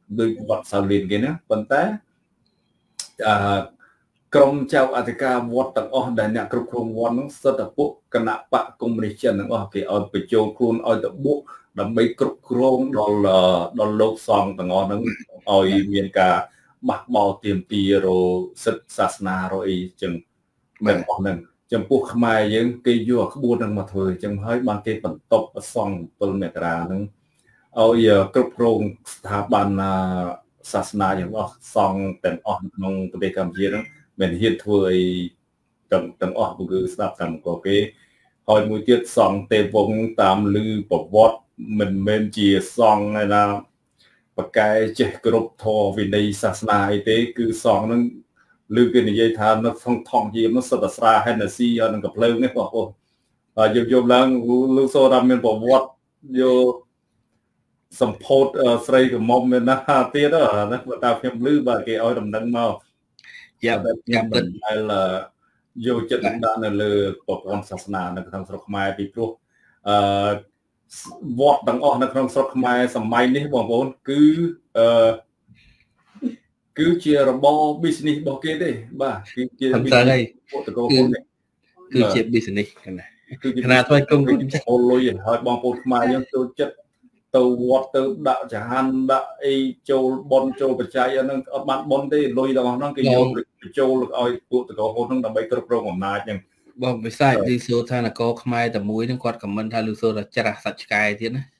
ដោយវត្តសាលៀនគេណាប៉ុន្តែអឺក្រុមចៅអធិការវត្តទាំងអស់ដែលអ្នកគ្រប់គ្រងវត្តហ្នឹងសិតតែពួកគណៈបកកុម្មុយនីសចិនទាំងអស់គេឲ្យបញ្ចូលខ្លួនឲ្យទៅបុកដើម្បីគ្រប់គ្រងដល់ដល់លោកសង្ឃទាំងអស់ហ្នឹងឲ្យមានការបះបោទាមទាររសិទ្ធិសាសនារអីចឹងបែបអស់ហ្នឹងចំពោះខ្មែរយើងគេយកក្បួនហ្នឹងមកធ្វើចឹងហើយបានគេបន្ទប់ប្រសង់7មករាហ្នឹងឲ្យគ្រប់គ្រងស្ថាប័នសាសនាទាំងអស់សង្ឃទាំងអស់ក្នុងប្រទេសកម្ពុជាហ្នឹងមិនហ៊ានធ្វើអីទាំងទាំងអស់គឺស្ដាប់តាមក៏គេហើយមួយទៀតសង្ឃទេវងតាមលឺប្រវត្តិមិនមែនជាសង្ឃឯណាបកែចេះគ្រប់ធម៌វិន័យសាសនាអីទេគឺសង្ឃហ្នឹងឬគេនិយាយថានៅក្នុងថងយាមនោះសិតតែស្រាហេណស៊ីហើយនឹងកំភ្លើងនេះបងប្អូនហើយយកយកឡើងលោកសូថាមានប្រវត្តិយកសម្ពោធស្រីកមុំមានណាទៀតណាបើតាខ្ញុំឮបើគេឲ្យដំណឹងមកយ៉ាយ៉ាពិតដែលយកចិត្តដាក់នៅលើប្រព័ន្ធសាសនានៅក្នុងស្រុកខ្មែរពីព្រោះអឺវត្តទាំងអស់នៅក្នុងស្រុកខ្មែរសម័យនេះបងប្អូនគឺអឺគឺជារបរ business របស់គេទេបាទគឺជា business ពួកតកូលនេះគឺជា business ណាខណៈថ្មីគុំអូលុយហើយបងប្អូនខ្មែរយើងចូលចិត្តទៅវត្តទៅដាក់ចហានដាក់អីចូលបនចូលបច្ច័យអាហ្នឹងអត់បានបនទេលុយរបស់ហ្នឹងគេយកបញ្ចូលឲ្យពួកតកូលហ្នឹងដើម្បីគ្រប់គ្រងអំណាចហ្នឹងបងវិសាលឮសូថានគរខ្មែរតែមួយហ្នឹងគាត់ខមមិនថាឮសូថាច្រាស់សាច់ឆ្កែទៀតណា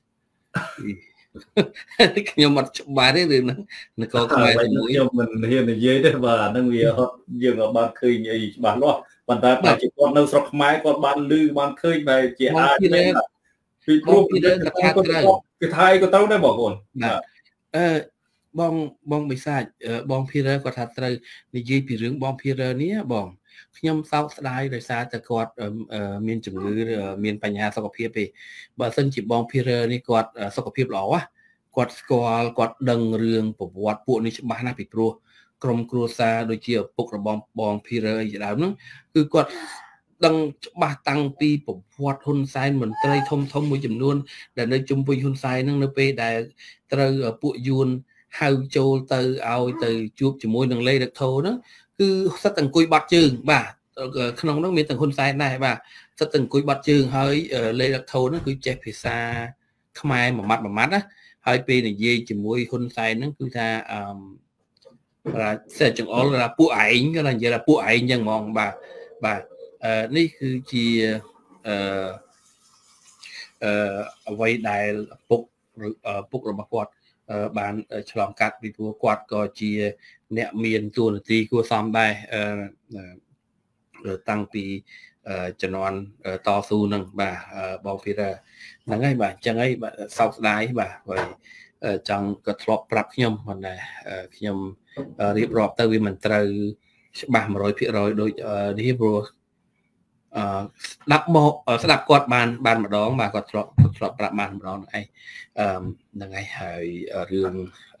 ខ្ញុំអត់ច្បាស់ទេរឿងហ្នឹងនគរខ្មែរតែមួយខ្ញុំមិនហ៊ាននិយាយទេបាទអាហ្នឹងវាអត់យើងអត់បានឃើញអីច្បាស់លាស់ប៉ុន្តែបើជាគាត់នៅស្រុកខ្មែរគាត់បានឮបានឃើញបែរជាអាចពីព្រោះពីរឿងកថាត្រូវគេថាអីក៏ត្រូវដែរបងប្អូនបាទអឺបងបងបិសាចបងភីរ៉ឺគាត់ថាត្រូវនិយាយពីរឿងបងភីរ៉ឺនេះបងខ្ញុំសោកស្ដាយដោយសារតែគាត់មានជំងឺមានបញ្ហាសុខភាពទេបើសិនជាបងភីរ៉ឺនេះគាត់សុខភាពល្អគាត់ស្គាល់គាត់ដឹងរឿងប្រវត្តិពួកនេះច្បាស់ណាស់ពីព្រោះក្រុមគ្រួសារដូចជាឪពុករបស់បងភីរ៉ឺអីជាដើមហ្នឹងគឺគាត់ដឹងច្បាស់តាំងពីប្រវត្តិហ៊ុនសែនមន្ត្រីធំធំមួយចំនួនដែលនៅជុំវិញហ៊ុនសែនហ្នឹងនៅពេលដែលត្រូវពួកយួនហៅចូលទៅឲ្យទៅជួបជាមួយនឹងលេដឹកធរហ្នឹងគឺសិតតែអង្គុយបាត់ជើងបាទក្នុងនោះមានទាំងហ៊ុនសែនដែរបាទសិតតែអង្គុយបាត់ជើងហើយលេដឹកធរហ្នឹងគឺចេះភាសាខ្មែរមួយម៉ាត់មួយម៉ាត់ណាហើយពេលនិយាយជាមួយហ៊ុនសែនហ្នឹងគឺថាអឺបាទសេចង្អុលថាពួកឯងគាត់និយាយថាពួកឯងចឹងហ្មងបាទបាទអឺនេះគឺជាអឺអឺអ្វីដែលពុកពុករបស់គាត់បានឆ្លងកាត់ពីព្រោះគាត់ក៏ជាអ្នកមានតួនាទីគួរសមដែរអឺតាំងពីជំនាន់តស៊ូនឹងបាទបងភីរ៉ឺហ្នឹងហើយបាទអញ្ចឹងហើយបាទសោកស្ដាយបាទហើយចង់ក៏ធ្លាប់ប្រាប់ខ្ញុំប៉ុន្តែខ្ញុំរៀបរាប់ទៅវាមិនត្រូវច្បាស់ one hundred percent ដូចនេះព្រោះអឺស្ដាប់មកស្ដាប់គាត់បានបានម្ដងបាទគាត់ធ្លាប់ធ្លាប់ប្រាប់បានម្ដងហ្នឹងឯងអឺហ្នឹងហើយហើយរឿង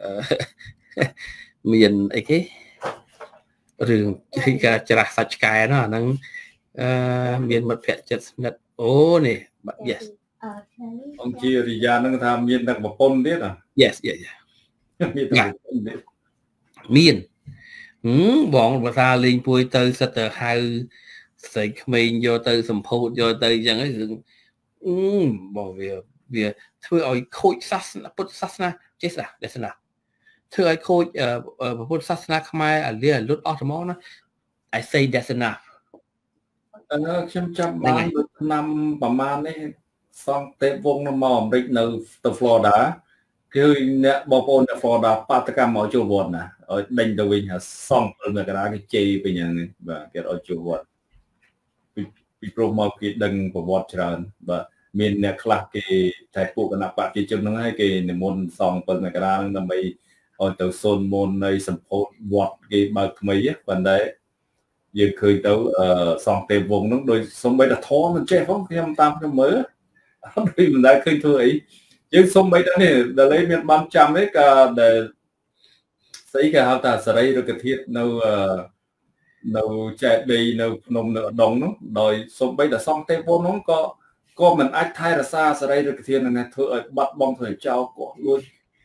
មានអីគេរឿងគេច្រាស់សាច់ឆ្កែណាអាហ្នឹងអឺមានមិត្តភក្តិចិត្តស្និទ្ធអូនេះបាទ yes អង្គជារិយាហ្នឹងថាមានតែប្រពន្ធទៀតហ៎ yes yes មានតែប្រពន្ធទៀតមានហឹមបងភាសាលេងពួយទៅសិតទៅហៅស្រីក្មេងយកទៅសម្ពោធយកទៅអញ្ចឹងហ្នឹងរឿងអឺបងវាវាធ្វើឲ្យខូចសាសនាពុទ្ធសាសនាចេះស្ដាប់ទេសនាធ្វើឲ្យខូចពុទ្ធសាសនាខ្មែរអាលៀលុតអស់ហ្មងណា I say that's enough អឺខ្ញុំចាំបានដូចឆ្នាំប្រហែលនេះសង្ឃទេពវងនៅមកអាមេរិកនៅទៅ Florida គឺអ្នកបងប្អូននៅ Florida បាតកម្មមកចូលវត្តណាឲ្យដេញទៅវិញសង្ឃ7មករាគេជេរវិញហ្នឹងបាទគេឲ្យចូលវត្តពីព្រោះមកគេដឹងប្រវត្តិច្រើនបាទមានអ្នកខ្លះគេតែពួកគណៈបព្វជិជនហ្នឹងហើយគេនិមន្តសង្ឃ7មករាហ្នឹងដើម្បីឲ្យទៅសូនមន្តនៃសម្ពោធវត្តគេបើកថ្មីប៉ុន្តែយើងឃើញទៅសង្ឃទេវវងហ្នឹងដោយសំបីតែធម៌មិនចេះផងខ្ញុំតាមខ្ញុំមើលអត់ដូចមិនដែលឃើញធ្វើអីយើងសំបីតែនេះដែលមានបានចាំទេក៏ដែលស្អីគេហៅថាសរីរុក្ខធាតុនៅនៅចែកដីនៅភ្នំនៅឧដុង្គនោះដោយសំបីតែសង្ឃទេវវងហ្នឹងក៏ក៏មិនអាចថែរក្សាសរីរុក្ខធាតុហ្នឹងធ្វើឲ្យបាត់បង់ធ្វើឲ្យចោលគាត់លួច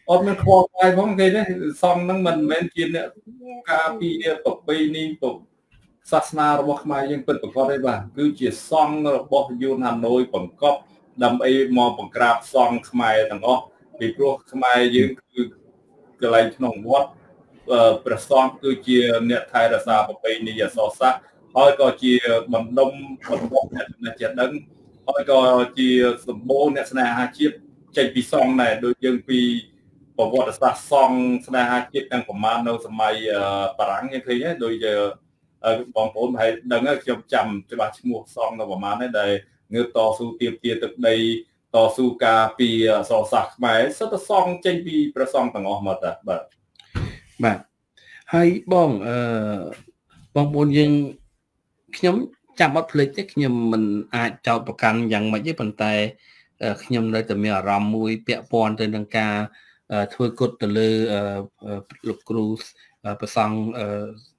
អត់មានខ្វល់ខ្វាយផងគេទេសង់ហ្នឹងមិនមែនជាអ្នកការពីប្រពៃណីសាសនារបស់ខ្មែរយើងពិតប្រាកដទេបាទគឺជាសង្ឃរបស់យួនហាណូយបង្កប់ដើម្បីមកបង្ក្រាបសង្ឃខ្មែរទាំងអស់ពីព្រោះខ្មែរយើងគឺកន្លែងក្នុងវត្តព្រះសង្ឃគឺជាអ្នកថែរក្សាប្រពៃណីអក្សរសាស្ត្រហើយក៏ជាបណ្ដុំបណ្ដុំអ្នកចំណេះចេះដឹងហើយក៏ជាសម្បូរអ្នកស្នេហាជាតិចេញពីសង្ឃដែរដូចយើងពីប្រវត្តិសាស្ត្រសង្ឃស្នេហាជាតិទាំងប្រមាណនៅសម័យបារាំងយើងឃើញដែរដូចបងប្អូនហើយដឹងហើយខ្ញុំចាំច្បាស់ឈ្មោះសង្ឃនៅប្រមាណនេះដែលងើបតស៊ូទាមទារទឹកដីតស៊ូការពីអក្សរសាស្ត្រខ្មែរសិតតែសង្ឃចេញពីព្រះសង្ឃទាំងអស់មកតាបាទបាទហើយបងអឺបងប្អូនយើងខ្ញុំចាំអត់ភ្លេចទេខ្ញុំមិនអាចចោទប្រកាន់យ៉ាងម៉េចទេប៉ុន្តែខ្ញុំនៅតែមានអារម្មណ៍មួយពាក់ព័ន្ធទៅនឹងការធ្វើគុតទៅលើលោកគ្រូប្រសង់អឺ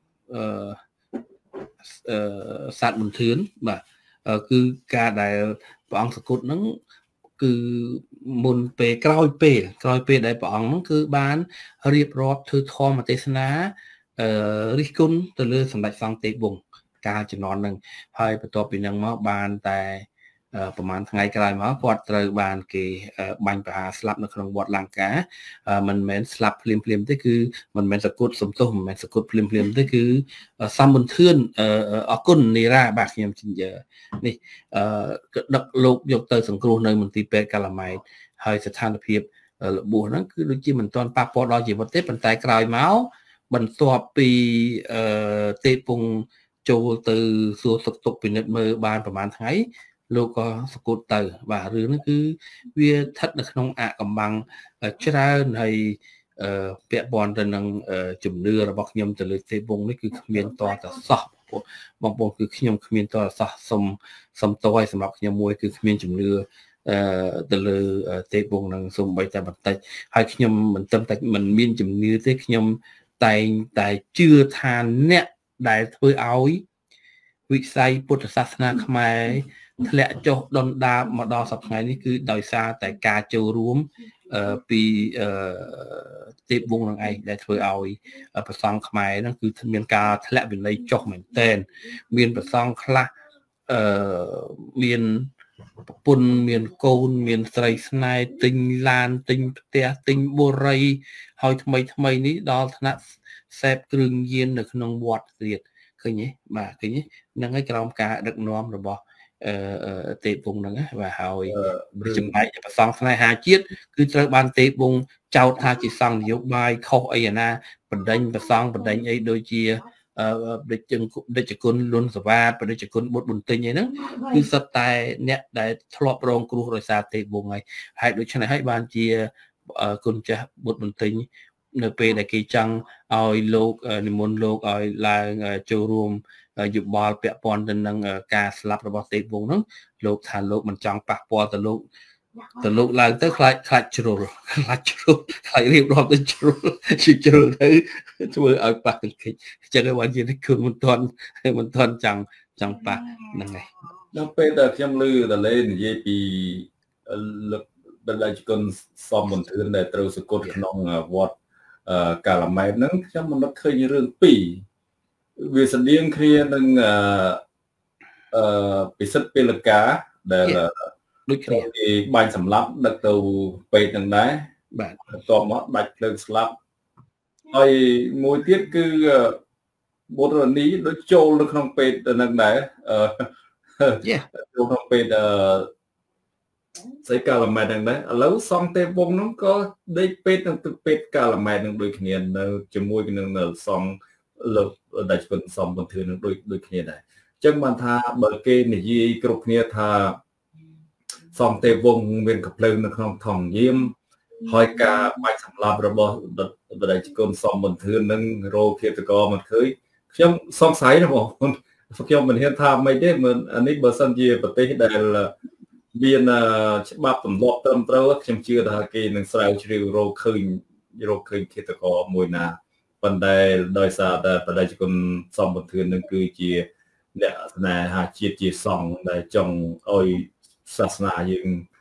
អឺសាទមន្ទឿនបាទគឺការដែលព្រះអង្គសគុតហ្នឹងគឺមុនពេលក្រោយពេលក្រោយពេលដែលព្រះអង្គហ្នឹងគឺបានរៀបរាប់ធ្វើធម៌ទេសនាអឺរិះគន់ទៅលើសម្ដេចសង្ឃទេពវង្សកាលជំនាន់ហ្នឹងហើយបន្ទាប់ពីហ្នឹងមកបានតែប្រហែលថ្ងៃក្រោយមកគាត់ត្រូវបានគេបាញ់ប្រហារស្លាប់នៅក្នុងវត្តលង្កាមិនមែនស្លាប់ភ្លាមភ្លាមទេគឺមិនមែនសគុតសំទោសមិនមែនសគុតភ្លាមភ្លាមទេគឺសំមន្ទឿនអគុណនីរាបាទខ្ញុំជិញ្ជនេះដឹកលោកយកទៅសង្គ្រោះនៅមន្ទីរពេទ្យកាឡាម៉ែតហើយស្ថានភាពរបួសហ្នឹងគឺដូចជាមិនទាន់ប៉ះពាល់ដល់ជីវិតទេប៉ុន្តែក្រោយមកបន្ទាប់ពីទេពងចូលទៅសួរសុខទុក្ខពិនិត្យមើលបានប្រហែលថ្ងៃលោកក៏សគុតទៅបាទរឿងនេះគឺវាស្ថិតនៅក្នុងអកំបាំងច្រើនហើយពាក់ព័ន្ធទៅនឹងជំនឿរបស់ខ្ញុំទៅលើទេពវង្សនេះគឺគ្មានតតសោះបងប្អូនគឺខ្ញុំគ្មានតតសោះសុំសុំតឲ្យសម្រាប់ខ្ញុំមួយគឺគ្មានជំនឿអឺទៅលើទេពវង្សនឹងសូម្បីតែបន្តិចហើយខ្ញុំមិនត្រឹមតែមិនមានជំនឿទេខ្ញុំតែងតែជឿថាអ្នកដែលធ្វើឲ្យវិស័យពុទ្ធសាសនាខ្មែរធ្លាក់ចុះដុនដាបមកដល់សប្តាហ៍ថ្ងៃនេះគឺដោយសារតែការចូលរួមពីទេពវង្សនឹងឯងដែលធ្វើឲ្យប្រសង់ខ្មែរហ្នឹងគឺមានការធ្លាក់វិន័យចុះមែនទែនមានប្រសង់ខ្លះអឺមានប្រពន្ធមានកូនមានស្រីស្នេហ៍ទិញឡានទិញផ្ទះទិញបុរីហើយថ្មីថ្មីនេះដល់ថ្នាក់សេពគ្រឿងញៀននៅក្នុងវត្តទៀតឃើញទេបាទឃើញទេហ្នឹងហើយក្រោមការដឹកនាំរបស់អឺទេពវង្សហ្នឹងបាទហើយចំណែកប្រសង់ស្នេហាជាតិគឺត្រូវបានទេពវង្សចោទថាជាសង្ឃនយោបាយខុសអីណាបណ្ដេញប្រសង់បណ្ដេញអីដូចជាអឺដូចជាដូចជាគុណលុនសវ៉ាតដូចជាគុណបុត្របន្ទិញអីហ្នឹងគឺសិតតែអ្នកដែលធ្លាប់រងគ្រោះដោយសារទេពវង្សហើយហើយដូច្នេះហើយបានជាគុណចាស់បុត្របន្ទិញនៅពេលដែលគេចង់ឲ្យលោកនិមន្តលោកឲ្យឡើងចូលរួមយោបល់ពាក់ព័ន្ធទៅនឹងការស្លាប់របស់ទេពវង្សហ្នឹងលោកថាលោកមិនចង់ប៉ះពាល់ទៅលោកទៅលោកឡើងទៅខ្លាចខ្លាចជ្រុលខ្លាចជ្រុលខ្លាចរៀបរាប់ទៅជ្រុលជាជ្រុលទៅធ្វើឲ្យប៉ះទង្គិចអញ្ចឹងហើយបានជាគឺមិនទាន់មិនទាន់ចង់ចង់ប៉ះហ្នឹងហើយដល់ពេលដែលខ្ញុំឮតលេនិយាយពីលោកបណ្ដាគុណសមមន្ទឿនដែលត្រូវសគុតក្នុងវត្តកាឡាម៉ែតហ្នឹងខ្ញុំមិននឹកឃើញរឿងពីរវាស្តៀងគ្នានឹងអឺពិសិដ្ឋពេលកាដែលដូចគ្នាគេបាញ់សម្លាប់ដឹកទៅពេទ្យហ្នឹងដែរបាទបន្ទាប់មកដាច់ភ្លើងស្លាប់ហើយមួយទៀតគឺបុត្រនីដូចចូលនៅក្នុងពេទ្យហ្នឹងដែរអឺចូលក្នុងពេទ្យអឺស្អីកាឡាម៉ែតហ្នឹងដែរឥឡូវសង់ទេពវង្សហ្នឹងក៏ដេកពេទ្យនឹងទឹកពេទ្យកាឡាម៉ែតហ្នឹងដូចគ្នានៅជាមួយនឹងសង់លោកដាច់គុណសមបន្ទឿននឹងដូចដូចគ្នាដែរអញ្ចឹងបានថាបើគេនិយាយគ្រប់គ្នាថាសង់ទេពវង្សមានកំភ្លើងនៅក្នុងថងយាមហើយការបាច់សម្លាប់របស់ដាច់គុណសមបន្ទឿននឹងរោគឃាតករមិនឃើញខ្ញុំសង្ស័យណាបងខ្ញុំមិនហ៊ានថាមិនទេមិនអានេះបើសិនជាប្រទេសដែលមានច្បាប់ទម្លាប់ត្រឹមត្រូវខ្ញុំជឿថាគេនឹងស្រាវជ្រាវរកឃើញរកឃើញឃាតករមួយណាប៉ុន្តែដោយសារតែបដិជនសមបន្ទឿននឹងគឺជាអ្នកស្នេហាជាតិជាសង្ឃដែលចង់ឲ្យសាសនាយើង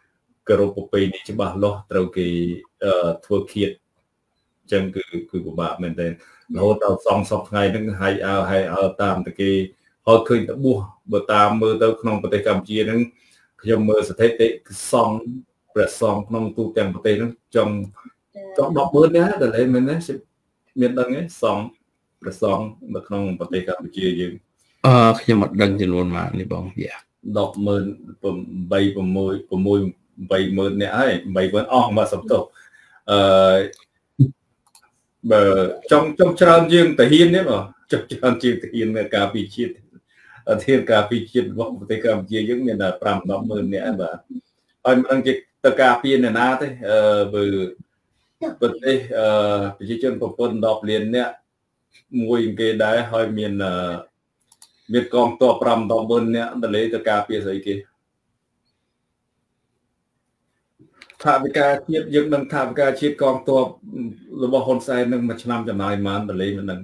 ក្រៅប្រពៃនេះច្បាស់លាស់ត្រូវគេធ្វើឃាតអញ្ចឹងគឺគឺពិបាកមែនទែនរហូតដល់សងសពថ្ងៃហ្នឹងហើយអើហើយអើតាមតែគេហើយឃើញតបួសបើតាមមើលទៅក្នុងប្រទេសកម្ពុជាហ្នឹងខ្ញុំមើលស្ថិតិគឺសងព្រះសង្ឃក្នុងទូទាំងប្រទេសហ្នឹងចង់ចង់ ដប់ម៉ឺន ដែរតែមែនទេមានដឹងទេសងព្រះសង្ឃនៅក្នុងប្រទេសកម្ពុជាយើងអឺខ្ញុំអត់ដឹងចំនួនមកនេះបងយាដប់ម៉ឺន 8 6 6 80000 នាក់ហើយ 80000 អស់មកសំទោសអឺបើចង់ចង់ច្រើនជាងតាហ៊ានទេបងចង់ច្រើនជាងតាហ៊ាននៅការពីជាតិធានការពីជាតិរបស់ប្រទេសកម្ពុជាយើងមានតែ 5 10ម៉ឺន នាក់បាទហើយមិនដឹងជាទៅការពីអ្នកណាទេអឺបើប្រទេសអឺប្រជាជនប្រពន្ធ10លាននាក់មួយគេដែរហើយមានមានកងទ័ព 5 10ម៉ឺន នាក់តលេទៅការពីស្អីគេថាវិការជាតិយើងនឹងថាវិការជាតិកងទ័ពរបស់ហ៊ុនសែននឹងមួយឆ្នាំចំណាយប៉ុន្មានតលេមិនដឹង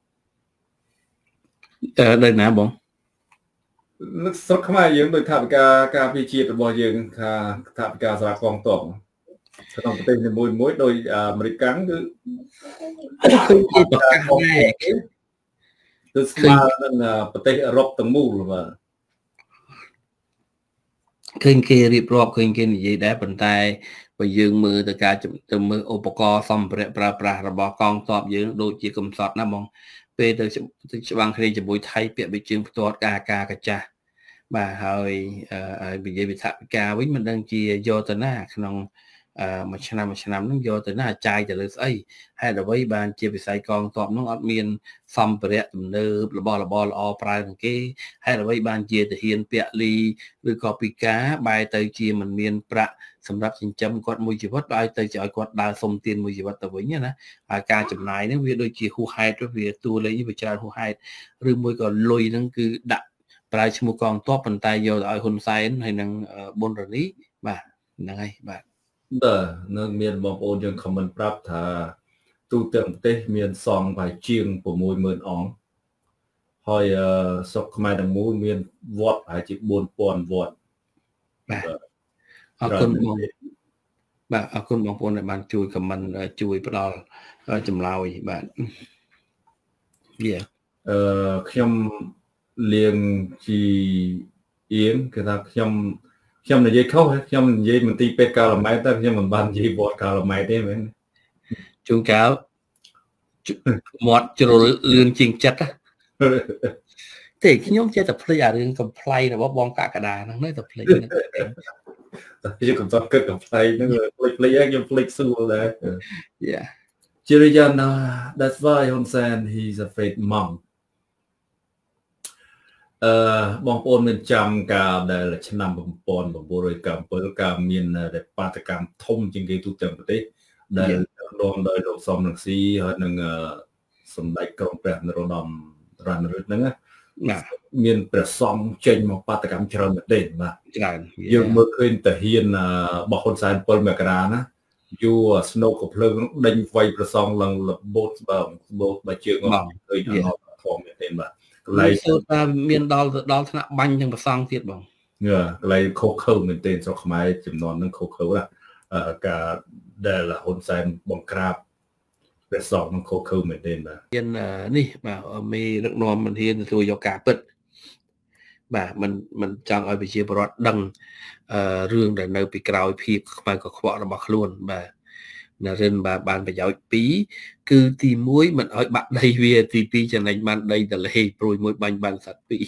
អឺដល់ណាបងស្រុកខ្មែរយើងដោយថាវិការការពីជាតិរបស់យើងថាថាវិការសារកងទ័ពក្នុងប្រទេសនីមួយៗដោយអាមេរិកគឺគឺជាប្រកាសដែរគឺស្មើនឹងប្រទេសអឺរ៉ុបទាំងមូលបាទឃើញគេរៀបរាប់ឃើញគេនិយាយដែរប៉ុន្តែបើយើងមើលទៅការទៅមើលឧបករណ៍សម្ភារៈប្រើប្រាស់របស់កងទ័ពយើងដូចជាកំសត់ណាបងពេលទៅច្បាំងគ្នាជាមួយថៃពាក់វិជើងផ្ទាត់ការការកាចាស់បាទហើយនិយាយវិថាពិការវិញមិនដឹងជាយកទៅណាក្នុងអឺមួយឆ្នាំមួយឆ្នាំហ្នឹងយកទៅណាចាយទៅលើស្អីហេតុអ្វីបានជាវិស័យកងទ័ពហ្នឹងអត់មានសម្ភារៈទំនើបរបស់របរល្អប្រើនឹងគេហេតុអ្វីបានជាទាហានពាក់លីឬក៏ពិការបែរទៅជាមិនមានប្រាក់សម្រាប់ចិញ្ចឹមគាត់មួយជីវិតបែរទៅជាឲ្យគាត់ដើរសុំទានមួយជីវិតទៅវិញណាហើយការចំណាយហ្នឹងវាដូចជាហួសហេតុវាតួលេខវាច្រើនហួសហេតុឬមួយក៏លុយហ្នឹងគឺដាក់ប្រើឈ្មោះកងទ័ពប៉ុន្តែយកទៅឲ្យហ៊ុនសែនហើយនឹងប៊ុនរ៉ានីបាទហ្នឹងហើយបាទបាទនៅមានបងប្អូនយើងខមមិនប្រាប់ថាទូទាំងប្រទេសមានសងប្រហែលជាង 6ម៉ឺន អង្គហើយស្រុកខ្មែរទាំងមូលមានវត្តប្រហែលជា 4,000 វត្តបាទអរគុណបងបាទអរគុណបងប្អូនដែលបានជួយខមមិនជួយផ្ដល់ចម្លើយបាទវាអឺខ្ញុំលៀងជីអៀងគឺថាខ្ញុំខ្ញុំនិយាយខុសខ្ញុំនិយាយមន្ទីរពេទ្យកាឡម៉ែតតែខ្ញុំមិនបាននិយាយវត្តកាឡម៉ែតទេមែនជួនកាលមាត់ជ្រុលលឿនជាងចិត្តទេខ្ញុំចេះតែភ្លេចអារឿងកំ pl ៃរបស់បងកាកដាហ្នឹងនៅតែភ្លេចហ្នឹងតែយើងកំសត់គិតកំ pl ៃហ្នឹងភ្លេចភ្លេចហើយខ្ញុំភ្លេចសួរដែរ Yeah ជារយៈណា That's why Hun Sen he's a fake monk អឺបងប្អូនមានចាំការដែលឆ្នាំ nineteen ninety-seven ការមានបាតកម្មធំជាងគេទូទាំងប្រទេសដែលនាំដោយលោកសំរងស៊ីហើយនឹងសម្ដេចក្រុងព្រះនរោត្តមរណរដ្ឋហ្នឹងណាមានព្រះសង្ឃចេញមកបាតកម្មច្រើនមែនទេបាទច្រើនយើងមើលឃើញតាហ៊ានរបស់ហ៊ុនសែនsevenមករាណាយូរស្នូកកំភ្លើងដេញវាយព្រះសង្ឃឡើងលបូតបើបូតបើជើងមកឃើញអត់ធំមែនទេបាទកន្លែងសូត្រមានដល់ដល់ថ្នាក់បាញ់ទាំងប្រសងទៀតបងកន្លែងខុសខើមែនទេស្រុកខ្មែរចំនួនហ្នឹងខុសខើណាការដែលហ៊ុនសែនបង្ក្រាបព្រះសង្ឃនឹងខុសខើមែនទេបាទមាននេះបាទមេដឹកនាំមិនហ៊ានទទួលយកការពិតបាទมันมันចង់ឲ្យប្រជាពលរដ្ឋដឹងអឺរឿងដែលនៅពីក្រោយភាពខ្មៅកខ្វក់របស់ខ្លួនបាទណារិនបាទបានប្រយោជន៍ពីរគឺទីoneមិនឲ្យបាក់ដីវាទីtwoចំណេញបានដីតលេព្រួយមួយបាញ់បានសត្វពីរ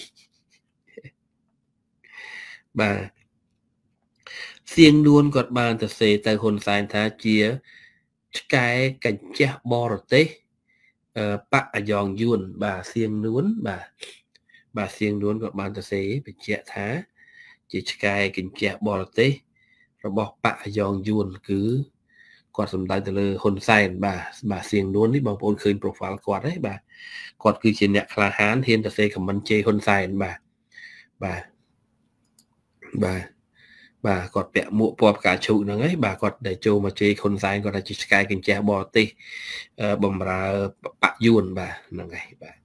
បាទសៀងនួនគាត់បានទៅសេទៅហ៊ុនសែនថាជាឆ្កែកញ្ចេះបរទេសអឺបកអាយ៉ងយួនបាទសៀងនួនបាទបាទសៀងនួនគាត់បានទៅសេបញ្ជាក់ថាជាឆ្កែកញ្ចេះបរទេសរបស់បកអាយ៉ងយួនគឺគាត់សំដៅទៅលើហ៊ុនសែនបាទបាទសៀងនួននេះបងប្អូនឃើញ profile គាត់ទេបាទគាត់គឺជាអ្នកក្លាហានហ៊ានទៅសេ comment ជេរហ៊ុនសែនបាទបាទបាទបាទគាត់ពាក់មួកពណ៌ផ្កាឈូកហ្នឹងហើយបាទគាត់ដែលចូលមកជេរហ៊ុនសែនគាត់ថាជាឆ្កែកញ្ចេះបរទេសបំរើបកយួនបាទហ្នឹងហើយបាទ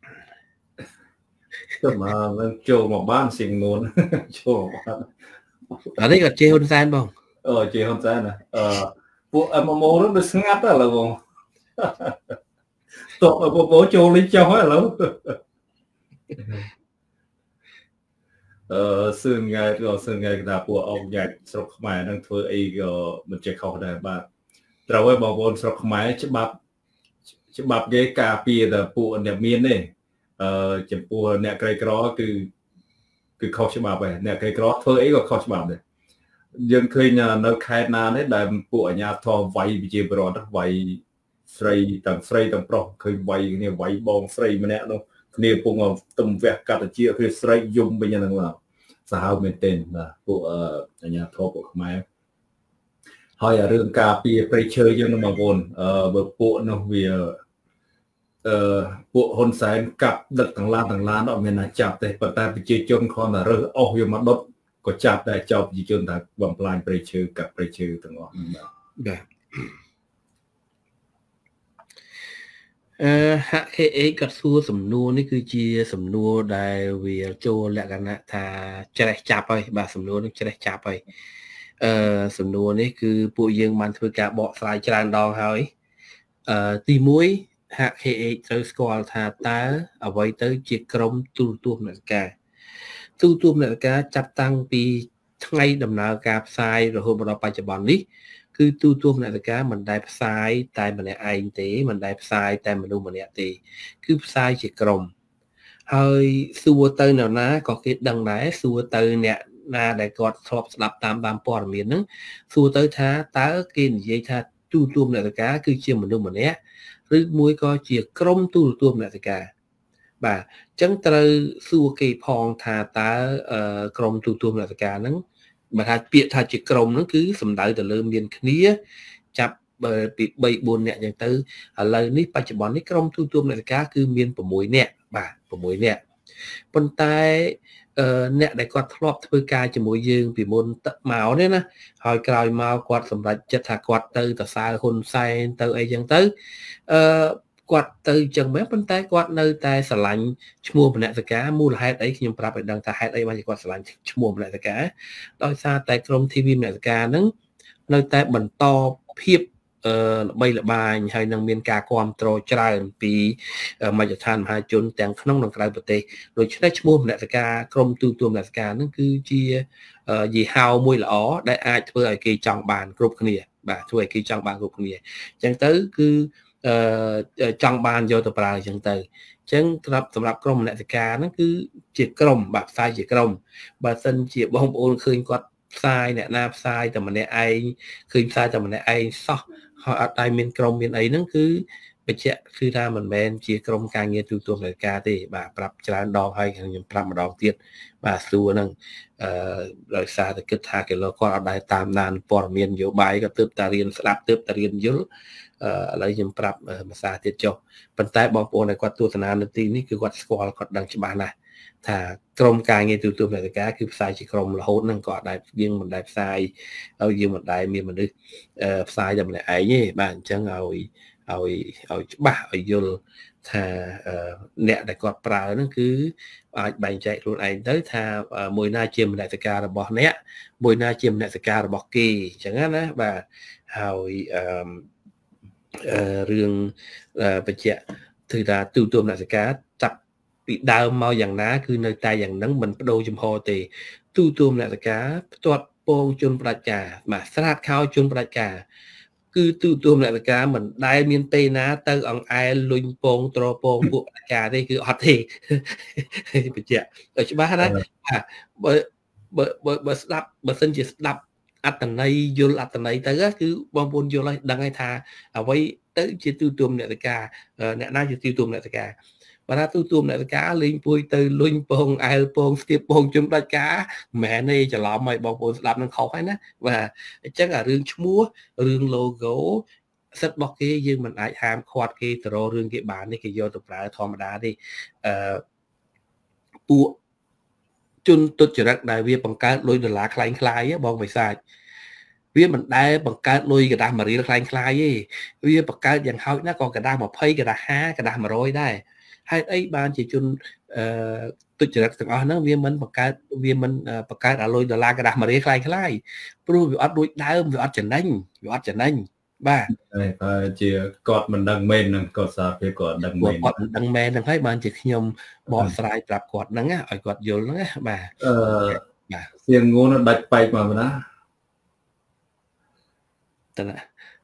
ទៅមកចូលមកបានសៀងនួនចូលមកបាន ở đây có chê hôn san không ờ chê hôn san à ờ bộ em mà mô nó được ngắt là không tụi bộ bộ châu lấy châu hết lắm ờ xương ngày rồi xương ngày là bộ ông nhạc sọc mày đang thưa y rồi mình chạy khó đây bạn rồi với bảo vốn sọc mày chứ bắp chứ bắp cái cà phê là bộ nhà miên này ờ chỉ bộ nhà cây đó cứ cứ khó chứ bắp này nhà cây đó thưa ấy còn khó chứ bắp này dân khi nhà nơi khai na đấy đại bộ nhà thò vay bị chìm rồi đó vay sấy tầng sấy tầng pro khi vay này vay bong sấy mà nè đâu kia bông tầm vẹt cả chia khi sấy dùng bây giờ là sao mình tên là bộ nhà thò bộ máy hỏi ở đường cà phê phải chơi cho nó mà vốn bờ bộ nó vì bộ hôn sáng cặp đặt thằng lan thằng lan đó mình là chạp đây và ta bị chơi chung con là rơi ô nhưng mà đốt có chạp đây chọc gì chung là bằng plan phải chơi cặp phải chơi thằng ngọn hạ khế ấy cắt xua sầm nuaนี่คือจีสำนวนได้เวียโจแหละกันนะถ้าจะได้จับไปบาสำนวนจะได้จับไปเอ่อสำนวนนี่คือពួកយើងបានធ្វើការបកស្រាយច្រើនដងហើយអឺទីមួយហាក់ เค เอ ត្រូវស្គាល់ថាតើអ្វីទៅជាក្រុមទូរទស្សន៍អ្នកការទូរទស្សន៍អ្នកការចាប់តាំងពីថ្ងៃដំណើរការផ្សាយរហូតមកដល់បច្ចុប្បន្ននេះគឺទូរទស្សន៍អ្នកការមិនដែលផ្សាយតែម្នាក់ឯងទេមិនដែលផ្សាយតែមនុស្សម្នាក់ទេគឺផ្សាយជាក្រុមហើយសួរទៅនរណាក៏គេដឹងដែរសួរទៅអ្នកណាដែលគាត់ធ្លាប់ស្ដាប់តាមតាមព័ត៌មានហ្នឹងសួរទៅថាតើគេនិយាយថាទូរទស្សន៍អ្នកការគឺជាមនុស្សម្នាក់ឬមួយក៏ជាក្រុមទូរទស្សន៍អ្នកការបាទអញ្ចឹងត្រូវសួរគេផងថាតើក្រុមទូរទស្សន៍អ្នកការហ្នឹងបើថាពាក្យថាជាក្រុមហ្នឹងគឺសំដៅទៅលើមានគ្នាចាប់ពីបីបួននាក់អញ្ចឹងទៅឥឡូវនេះបច្ចុប្បន្ននេះក្រុមទូរទស្សន៍អ្នកការគឺមាន៦នាក់បាទ៦នាក់ប៉ុន្តែអ្នកដែលគាត់ធ្លាប់ធ្វើការជាមួយយើងពីមុនទឹកមកនេះណាហើយក្រោយមកគាត់សម្រេចចិត្តថាគាត់ទៅតសើហ៊ុនសែនទៅអីចឹងទៅអឺគាត់ទៅចឹងមែនប៉ុន្តែគាត់នៅតែស្រឡាញ់ឈ្មោះមនសិការមូលហេតុអីខ្ញុំប្រាប់ឲ្យដឹងថាហេតុអីបានជាគាត់ស្រឡាញ់ឈ្មោះមនសិការដោយសារតែក្រុម ធី វី មនសិការហ្នឹងនៅតែបន្តភាពអឺល្បីល្បាញហើយនឹងមានការគាំទ្រច្រើនពីមជ្ឈដ្ឋានមហាជនទាំងក្នុងនិងក្រៅប្រទេសដូច្នេះឈ្មោះមនសិការក្រុមទូតមនសិការហ្នឹងគឺជាយីហោមួយល្អដែលអាចធ្វើឲ្យគេចង់បានគ្រប់គ្នាបាទធ្វើឲ្យគេចង់បានគ្រប់គ្នាអញ្ចឹងទៅគឺអឺចង់បានយកទៅប្រើអញ្ចឹងទៅអញ្ចឹងសម្រាប់សម្រាប់ក្រុមមនសិការហ្នឹងគឺជាក្រុមបាទផ្សាយជាក្រុមបើសិនជាបងប្អូនឃើញគាត់ផ្សាយអ្នកណាផ្សាយតែម្នាក់ឯងឃើញផ្សាយតែម្នាក់ឯងសោះហើយអត់តែមានក្រុមមានអីហ្នឹងគឺបញ្ជាក់គឺថាមិនមែនជាក្រុមការងារទូតមនសិការទេបាទប្រាប់ច្រើនដងហើយខ្ញុំប្រាប់ម្ដងទៀតបាទសួរហ្នឹងអឺដោយសារតែគិតថាគេលោកគាត់អត់ដែរតាមដានព័ត៌មាននយោបាយក៏ទើបតែរៀនស្ដាប់ទើបតែរៀនយល់អឺឥឡូវខ្ញុំប្រាប់ភាសាទៀតចុះប៉ុន្តែបងប្អូនដែលគាត់ទស្សនានៅទីនេះគឺគាត់ស្គាល់គាត់ដឹងច្បាស់ណាស់ថាក្រុមការងារទូតមនសិការគឺផ្សាយជាក្រុមរហូតហ្នឹងក៏អត់ដែរយើងមិនដែលផ្សាយហើយយើងមិនដែលមានមនុស្សផ្សាយតែម្នាក់ឯងទេបាទអញ្ចឹងឲ្យឲ្យឲ្យច្បាស់ឲ្យយល់ថាអ្នកដែលគាត់ប្រើហ្នឹងគឺអាចបែងចែកខ្លួនឯងទៅថាមួយណាជាមនសិការរបស់អ្នកមួយណាជាមនសិការរបស់គេអញ្ចឹងណាបាទហើយអឺរឿងបញ្ជាក់គឺថាទូតមនសិការចាប់ពីដើមមកយ៉ាងណាគឺនៅតែយ៉ាងហ្នឹងមិនបដូរចំហទេទូតមនសិការផ្ទាត់ពងជនផ្ដាច់ការបាទស្រាតខោជនផ្ដាច់ការគឺទូតមនសិការមិនដែលមានពេលណាទៅអង្អែលលុញពងត្រពងពួកផ្ដាច់ការទេគឺអត់ទេបញ្ជាក់ឲ្យច្បាស់ណាបាទបើបើបើស្ដាប់បើសិនជាស្ដាប់អត្តន័យយល់អត្តន័យទៅគឺបងប្អូនយល់ហើយដឹងហើយថាអ្វីទៅជាទូតមនសិការអ្នកណាជាទូតមនសិការបើថាទូតមនសិការលេងពួយទៅលុញពងអែលពងស្ទាបពងជុំដាច់ការមិនមែនទេច្រឡំហើយបងប្អូនស្ដាប់នឹងខុសហើយណាបាទអញ្ចឹងអារឿងឈ្មោះរឿង logo សិទ្ធិរបស់គេយើងមិនអាចហាមឃាត់គេទៅរករឿងគេបាននេះគេយកទៅប្រើធម្មតាទេអឺពួកជនទុច្ចរិតដែលវាបង្កើតលុយដុល្លារខ្លាំងខ្លាយបងបិសាចវាមិនដែលបង្កើតលុយកដាស់មួយរៀលខ្លាំងខ្លាយទេវាបង្កើតយ៉ាងហោចណាស់ក៏កដាស់ยี่สิบកដាស់ห้าកដាស់một trămដែរ hai ấy ban chỉ chunตุจริตទាំងអស់ហ្នឹងវាមិនបង្កើតវាមិនបង្កើតឲ្យលុយដុល្លារกระดาษมาរៀលខ្លាំងៗព្រោះវាអត់ដូចដើមវាអត់ចំណេញវាអត់ចំណេញបាទតែជាគាត់មិនដឹងមែននឹងគាត់សារភាពគាត់ដឹងមែនគាត់មិនដឹងមែនហ្នឹងហើយបានជាខ្ញុំបកស្រាយប្រាប់គាត់ហ្នឹងឲ្យគាត់យល់ហ្នឹងណាបាទអឺបាទសៀងងួនដាច់បែកមកណាតើ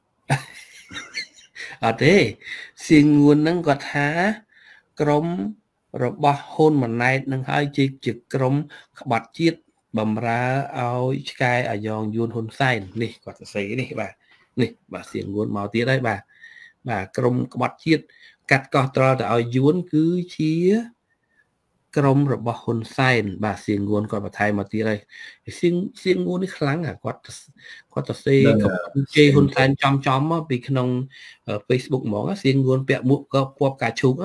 អត់ទេសៀងងួនហ្នឹងគាត់ថាក្រុមរបស់ហ៊ុនម៉ាណែតនឹងហើយជាជាក្រុមក្បត់ជាតិបំរើឲ្យឆ្កែអាយ៉ងយួនហ៊ុនសែននេះគាត់សរសេរនេះបាទនេះបាទសៀងងួនមកទៀតហើយបាទបាទក្រុមក្បត់ជាតិកាត់កោះត្រល់ទៅឲ្យយួនគឺជាក្រុមរបស់ហ៊ុនសែនបាទសៀងងួនគាត់បន្ថែមមកទៀតហើយសៀងសៀងងួននេះខ្លាំងអាគាត់គាត់សរសេរជេរហ៊ុនសែនចំចំមកពីក្នុង Facebook ហ្មងសៀងងួនពាក់មួកក៏ពណ៌កាឈូក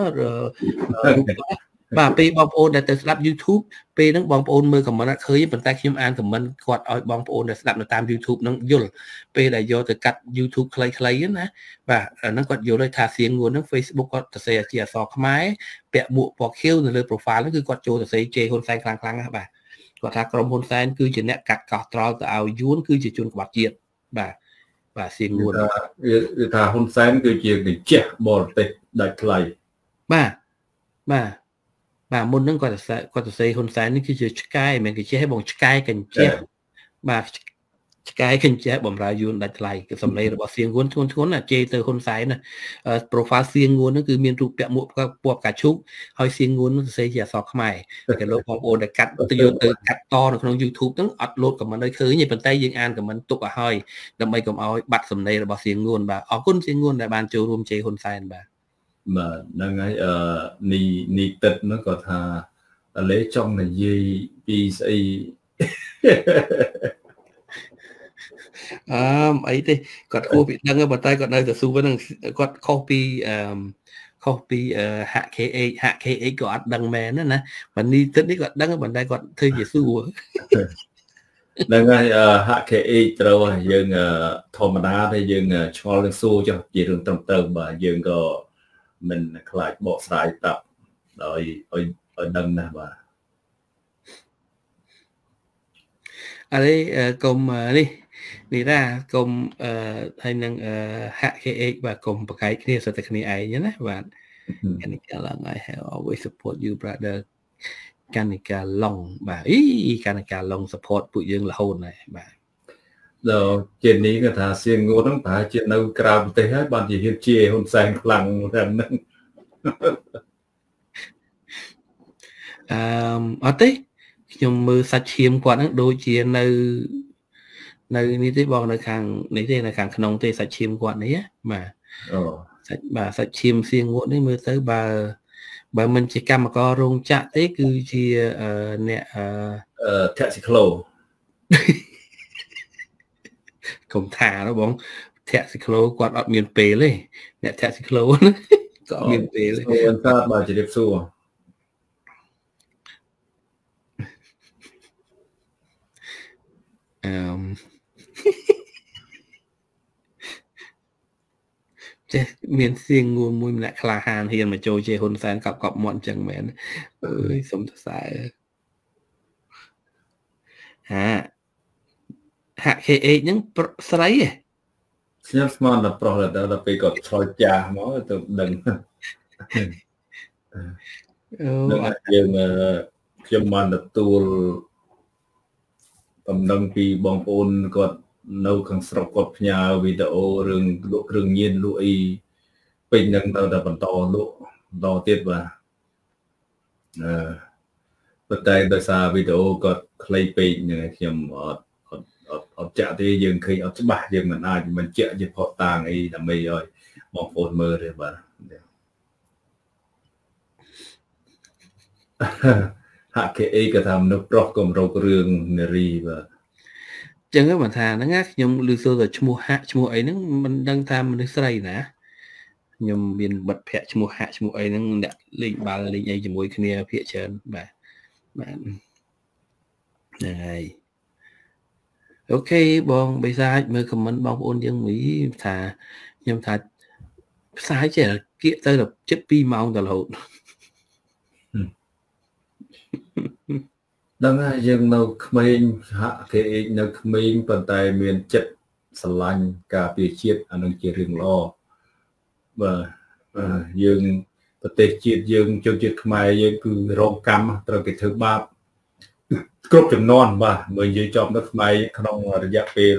បាទពេលបងប្អូនដែលទៅស្ដាប់ YouTube ពេលហ្នឹងបងប្អូនមើល comment អត់ឃើញប៉ុន្តែខ្ញុំអាន comment គាត់ឲ្យបងប្អូនដែលស្ដាប់នៅតាម YouTube ហ្នឹងយល់ពេលដែលយកទៅកាត់ YouTube ខ្លីៗណាបាទអាហ្នឹងគាត់យល់ថាសៀងងួនហ្នឹង Facebook គាត់សរសេរជាអក្សរខ្មែរពាក់មួកពណ៌ខៀវនៅលើ profile ហ្នឹងគឺគាត់ចូលសរសេរជេរហ៊ុនសែនខ្លាំងៗណាបាទគាត់ថាក្រុមហ៊ុនសែនគឺជាអ្នកកាត់កោះត្រល់ទៅឲ្យយួនគឺជាជនក្បត់ជាតិបាទបាទសៀងងួនវាថាហ៊ុនសែនគឺជាកញ្ចក់បរទេសដាច់ថ្លៃបាទបាទបាទមុនហ្នឹងគាត់សរសេរគាត់សរសេរហ៊ុនសែននេះគឺជាឆ្កែមិនមែនគេចេះបងឆ្កែកញ្ចក់បាទឆ្កែកញ្ចក់បំរើយួនដាច់ថ្លៃគឺសម្លេងរបស់សៀងងួនធ្ងន់ធ្ងរណាជេរទៅហ៊ុនសែនណា profile សៀងងួនហ្នឹងគឺមានរូបពាក់មួកពណ៌កាឈូកហើយសៀងងួនសរសេរជាអក្សរខ្មែរគេលោកបងប្អូនដែលកាត់ទៅយកទៅកាត់តនៅក្នុង YouTube ហ្នឹងអត់លោត comment ឲ្យឃើញទេប៉ុន្តែយើងអាន comment ទុកឲ្យហើយដើម្បីកុំឲ្យបាត់សម្លេងរបស់សៀងងួនបាទអរគុណសៀងងួនដែលបានចូលរួមជេរហ៊ុនសែនបាទបាទហ្នឹងហើយអឺនីនីទឹកហ្នឹងគាត់ថាលេចង់និយាយពីស្អីអឺអីទេគាត់គួរពីដឹងប៉ុន្តែគាត់នៅតែស៊ូហ្នឹងគាត់ខុសពីអឺខុសពីហាក់ kh ហាក់ kh ក៏អត់ដឹងមែនណាបាទនីទឹកនេះគាត់ដឹងប៉ុន្តែគាត់ធ្វើជាស៊ូហ្នឹងហើយហាក់ kh ត្រូវហើយយើងធម្មតាទេយើងឆ្ងល់នឹងស៊ូចុះជារឿងត្រឹមត្រូវបាទយើងក៏មិនខ្លាចបកស្រាយប្រាប់ដោយឲ្យឲ្យដឹងណាស់បាទអរេកុំនេះនេះណាកុំអឺហើយនឹងហាក់ kh បាទកុំប្រកែកគ្នាសិតតែគ្នាឯងណាបាទកានិកាឡង I have always support you brother កានិកាឡងបាទអីកានិកាឡង support ពួកយើងរហូតហើយបាទដល់ជានេះគាត់ថាសៀងងួនហ្នឹងប្រហែលជានៅក្រៅប្រទេសហើយបានជាហ៊ានជាហ៊ុនសែនខ្លាំងតែហ្នឹងអឺអត់ទេខ្ញុំមើលសាច់ឈាមគាត់ហ្នឹងដូចជានៅនៅនេះទេបងនៅខាងនេះទេនៅខាងក្នុងទេសាច់ឈាមគាត់នេះបាទអូសាច់បាទសាច់ឈាមសៀងងួននេះមើលទៅបើបើមិនជាកម្មកររោងចក្រទេគឺជាអ្នកអឺធាក់ស៊ីក្លូកុំថាណាបងធាក់ស៊ីក្លូគាត់អត់មានពេលទេអ្នកធាក់ស៊ីក្លូហ្នឹងក៏អត់មានពេលទេអូនថាបើជម្រាបសួរអឺចេះមានសៀងងួនមួយម្នាក់ក្លាហានហ៊ានមកចូលជេរហ៊ុនសែនកប់កប់មាត់អញ្ចឹងមែនអើយសុំសរសើរហាហាក់ kh ហ្នឹងស្រីហ៎ខ្ញុំស្មានតែប្រុសតែដល់ពេលគាត់ឆ្លល់ចាស់មកទៅដឹងអូអត់យើងខ្ញុំបានទទួលតំណឹងពីបងប្អូនគាត់នៅខាងស្រុកគាត់ផ្ញើវីដេអូរឿងលក់គ្រឿងញៀនលក់អីពេញនឹងទៅតែបន្តលក់បន្តទៀតបាទអឺប៉ុន្តែដោយសារវីដេអូគាត់ខ្លីពេកហ្នឹងហើយខ្ញុំអត់អត់អត់ចាក់ទេយើងឃើញអត់ច្បាស់យើងមិនអាចបញ្ជាក់ជាផុសតាងអីដើម្បីឲ្យបងប្អូនមើលទេបាទហាក់គេអីក៏ថាមនុស្សប្រុសក៏រករឿងនារីបាទចឹងបើថាហ្នឹងខ្ញុំឮសូរតែឈ្មោះហាក់ឈ្មោះអីហ្នឹងមិនដឹងថាមនុស្សស្រីណាខ្ញុំមានបិទភ័ក្រឈ្មោះហាក់ឈ្មោះអីហ្នឹងអ្នកលេងបាល់លេងអីជាមួយគ្នាភាគច្រើនបាទបាទហ្នឹងហើយអូខេបងបិសាចមើល comment បងប្អូនយើងមីថាខ្ញុំថាផ្សាយចេះគៀកទៅជិតពីរម៉ោងទៅរហូតដឹងហើយយើងនៅក្មេងហាក់គេនៅក្មេងប៉ុន្តែមានចិត្តស្រឡាញ់ការពារជាតិអានឹងជារឿងល្អបាទយើងប្រទេសជាតិយើងជនជាតិខ្មែរយើងគឺរងកម្មត្រូវគេធ្វើបាបគ្រប់ចំនួនបាទមើលនិយាយចប់នៅខ្មែរក្នុងរយៈពេល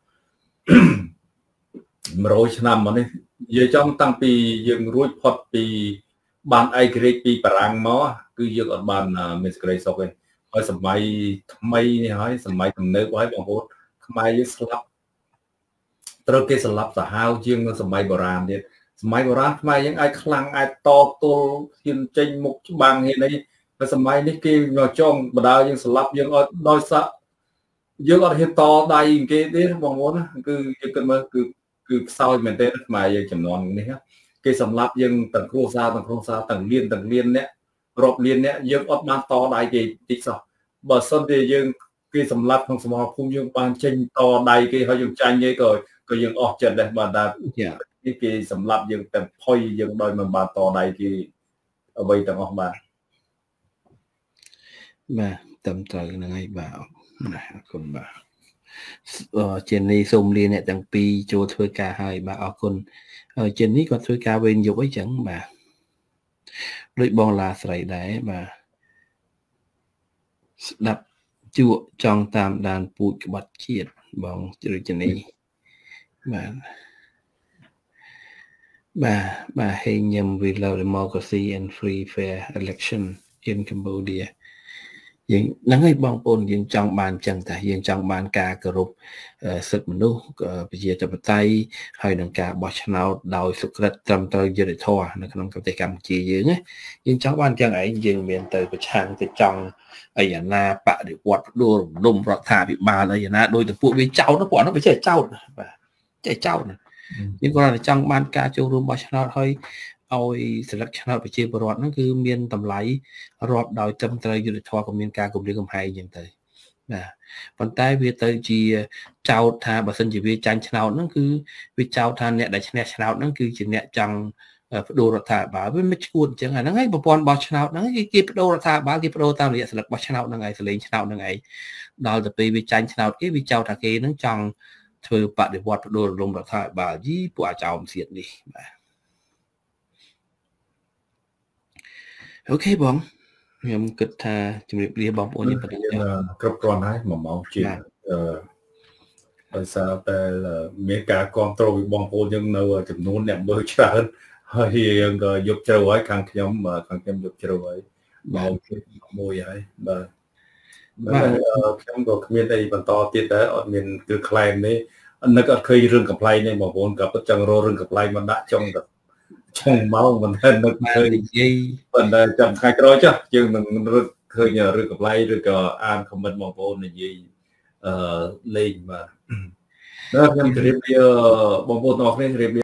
100ឆ្នាំមកនេះនិយាយចំតាំងពីយើងរួចផុតពីបានឯករាជ្យពីបារាំងមកគឺយើងអត់បានមានសេចក្តីសុខទេហើយសម័យថ្មីនេះហើយសម័យទំនើបហើយបងប្អូនខ្មែរយើងស្លាប់ត្រូវគេស្លាប់សាហាវជាងនៅសម័យបុរាណទៀតសម័យបុរាណខ្មែរយើងអាចខ្លាំងអាចតទល់ហ៊ានចេញមុខច្បាំងហ៊ានអីតែសម័យនេះគេមកចង់បដាយើងស្លាប់យើងអត់ដោយសារយើងអត់ហ៊ានតដៃគេទេបងប្អូនគឺយើងគិតមើលគឺគឺខ្សោយមែនទេខ្មែរយើងចំនួននេះគេសម្លាប់យើងទាំងគ្រួសារទាំងគ្រួសារទាំងលៀនទាំងលៀនអ្នករាប់លានអ្នកយើងអត់បានតដៃគេតិចសោះបើសិនជាយើងគេសម្លាប់ក្នុងសមរភូមិយើងបានចេញតដៃគេហើយយើងចាញ់គេក៏ក៏យើងអស់ចិត្តដែរបាទតែនេះគេសម្លាប់យើងតែផុយយើងដោយមិនបានតដៃគេអ្វីទាំងអស់បាទបាទត្រឹមត្រូវហ្នឹងហើយបាទណាអរគុណបាទជានេះសូមលាអ្នកទាំងពីរចូលធ្វើការហើយបាទអរគុណជានេះគាត់ធ្វើការវេនយប់អីចឹងបាទដូចបងឡាស្រីដែរបាទស្ដាប់ជក់ចង់តាមដានពូជក្បត់ជាតិបងរាជនីបាទបាទបាទ Hey Nyam we love democracy and free fair election in Cambodia យើងហ្នឹងហើយបងប្អូនយើងចង់បានចឹងតែយើងចង់បានការគោរពសិទ្ធិមនុស្សប្រជាធិបតេយ្យហើយនឹងការបោះឆ្នោតដោយសុក្រិតត្រឹមត្រូវយុត្តិធម៌នៅក្នុងប្រទេសកម្ពុជាយើងណាយើងចង់បានចឹងឯងយើងមានទៅប្រឆាំងទៅចង់អីអាណាបដិវត្តដួលរំលំរដ្ឋាភិបាលអីអាណាដោយតែពួកវាចោតពួកហ្នឹងវាចេះចោតបាទចេះចោតយើងគាត់តែចង់បានការចូលរួមបោះឆ្នោតហើយឲ្យសិលឹកឆ្នោតប្រជាពលរដ្ឋហ្នឹងគឺមានតម្លៃរាប់ដោយត្រឹមត្រូវយុត្តិធម៌ក៏មានការគម្រាមកំហែងចឹងទៅបាទប៉ុន្តែវាទៅជាចោទថាបើសិនជាវាចាញ់ឆ្នោតហ្នឹងគឺវាចោទថាអ្នកដែលឈ្នះឆ្នោតហ្នឹងគឺជាអ្នកចង់បដូររដ្ឋាភិបាលវាមិនឈួតអញ្ចឹងអាហ្នឹងហើយប្រព័ន្ធបោះឆ្នោតហ្នឹងគេគេបដូររដ្ឋាភិបាលគេបដូរតាមរយៈសិលឹកបោះឆ្នោតហ្នឹងឯងសលេងឆ្នោតហ្នឹងឯងដល់ទៅពេលវាចាញ់ឆ្នោតគេវាចោទថាគេហ្នឹងចង់ធ្វើបដិវត្តបដូររំលំរដ្ឋាភិបាលយីពួកអាចោមសៀតនេះបាទអូខេបងខ្ញុំគិតថាជំរាបលាបងប្អូនយើងប៉ុណ្ណឹងគ្រប់គ្រាន់ហើយមួយម៉ោងជាងអឺដោយសារតែមានការគ្រប់គ្រងពីបងប្អូនយើងនៅចំនួនអ្នកមើលច្រើនហើយយើងក៏យប់ជ្រៅហើយខាងខ្ញុំខាងខ្ញុំយប់ជ្រៅហើយម៉ោងមួយហើយបាទបាទខ្ញុំក៏គ្មានអីបន្តទៀតដែរអត់មានគឺខ្លែងនេះនឹកអត់ឃើញរឿងកំ pl ែងទេបងប្អូនក៏ពិតចង់រករឿងកំ pl ែងមកដាក់ចុងទៅចុងម៉ោងមិនថានឹកឃើញនិយាយប៉ុន្តែចាំថ្ងៃក្រោយចុះយើងនឹងរកឃើញរឿងកំ pl ែងឬក៏អាន comment បងប្អូននិយាយអឺលេងបាទខ្ញុំជម្រាបលាបងប្អូនទាំងអស់គ្នាជម្រាបលា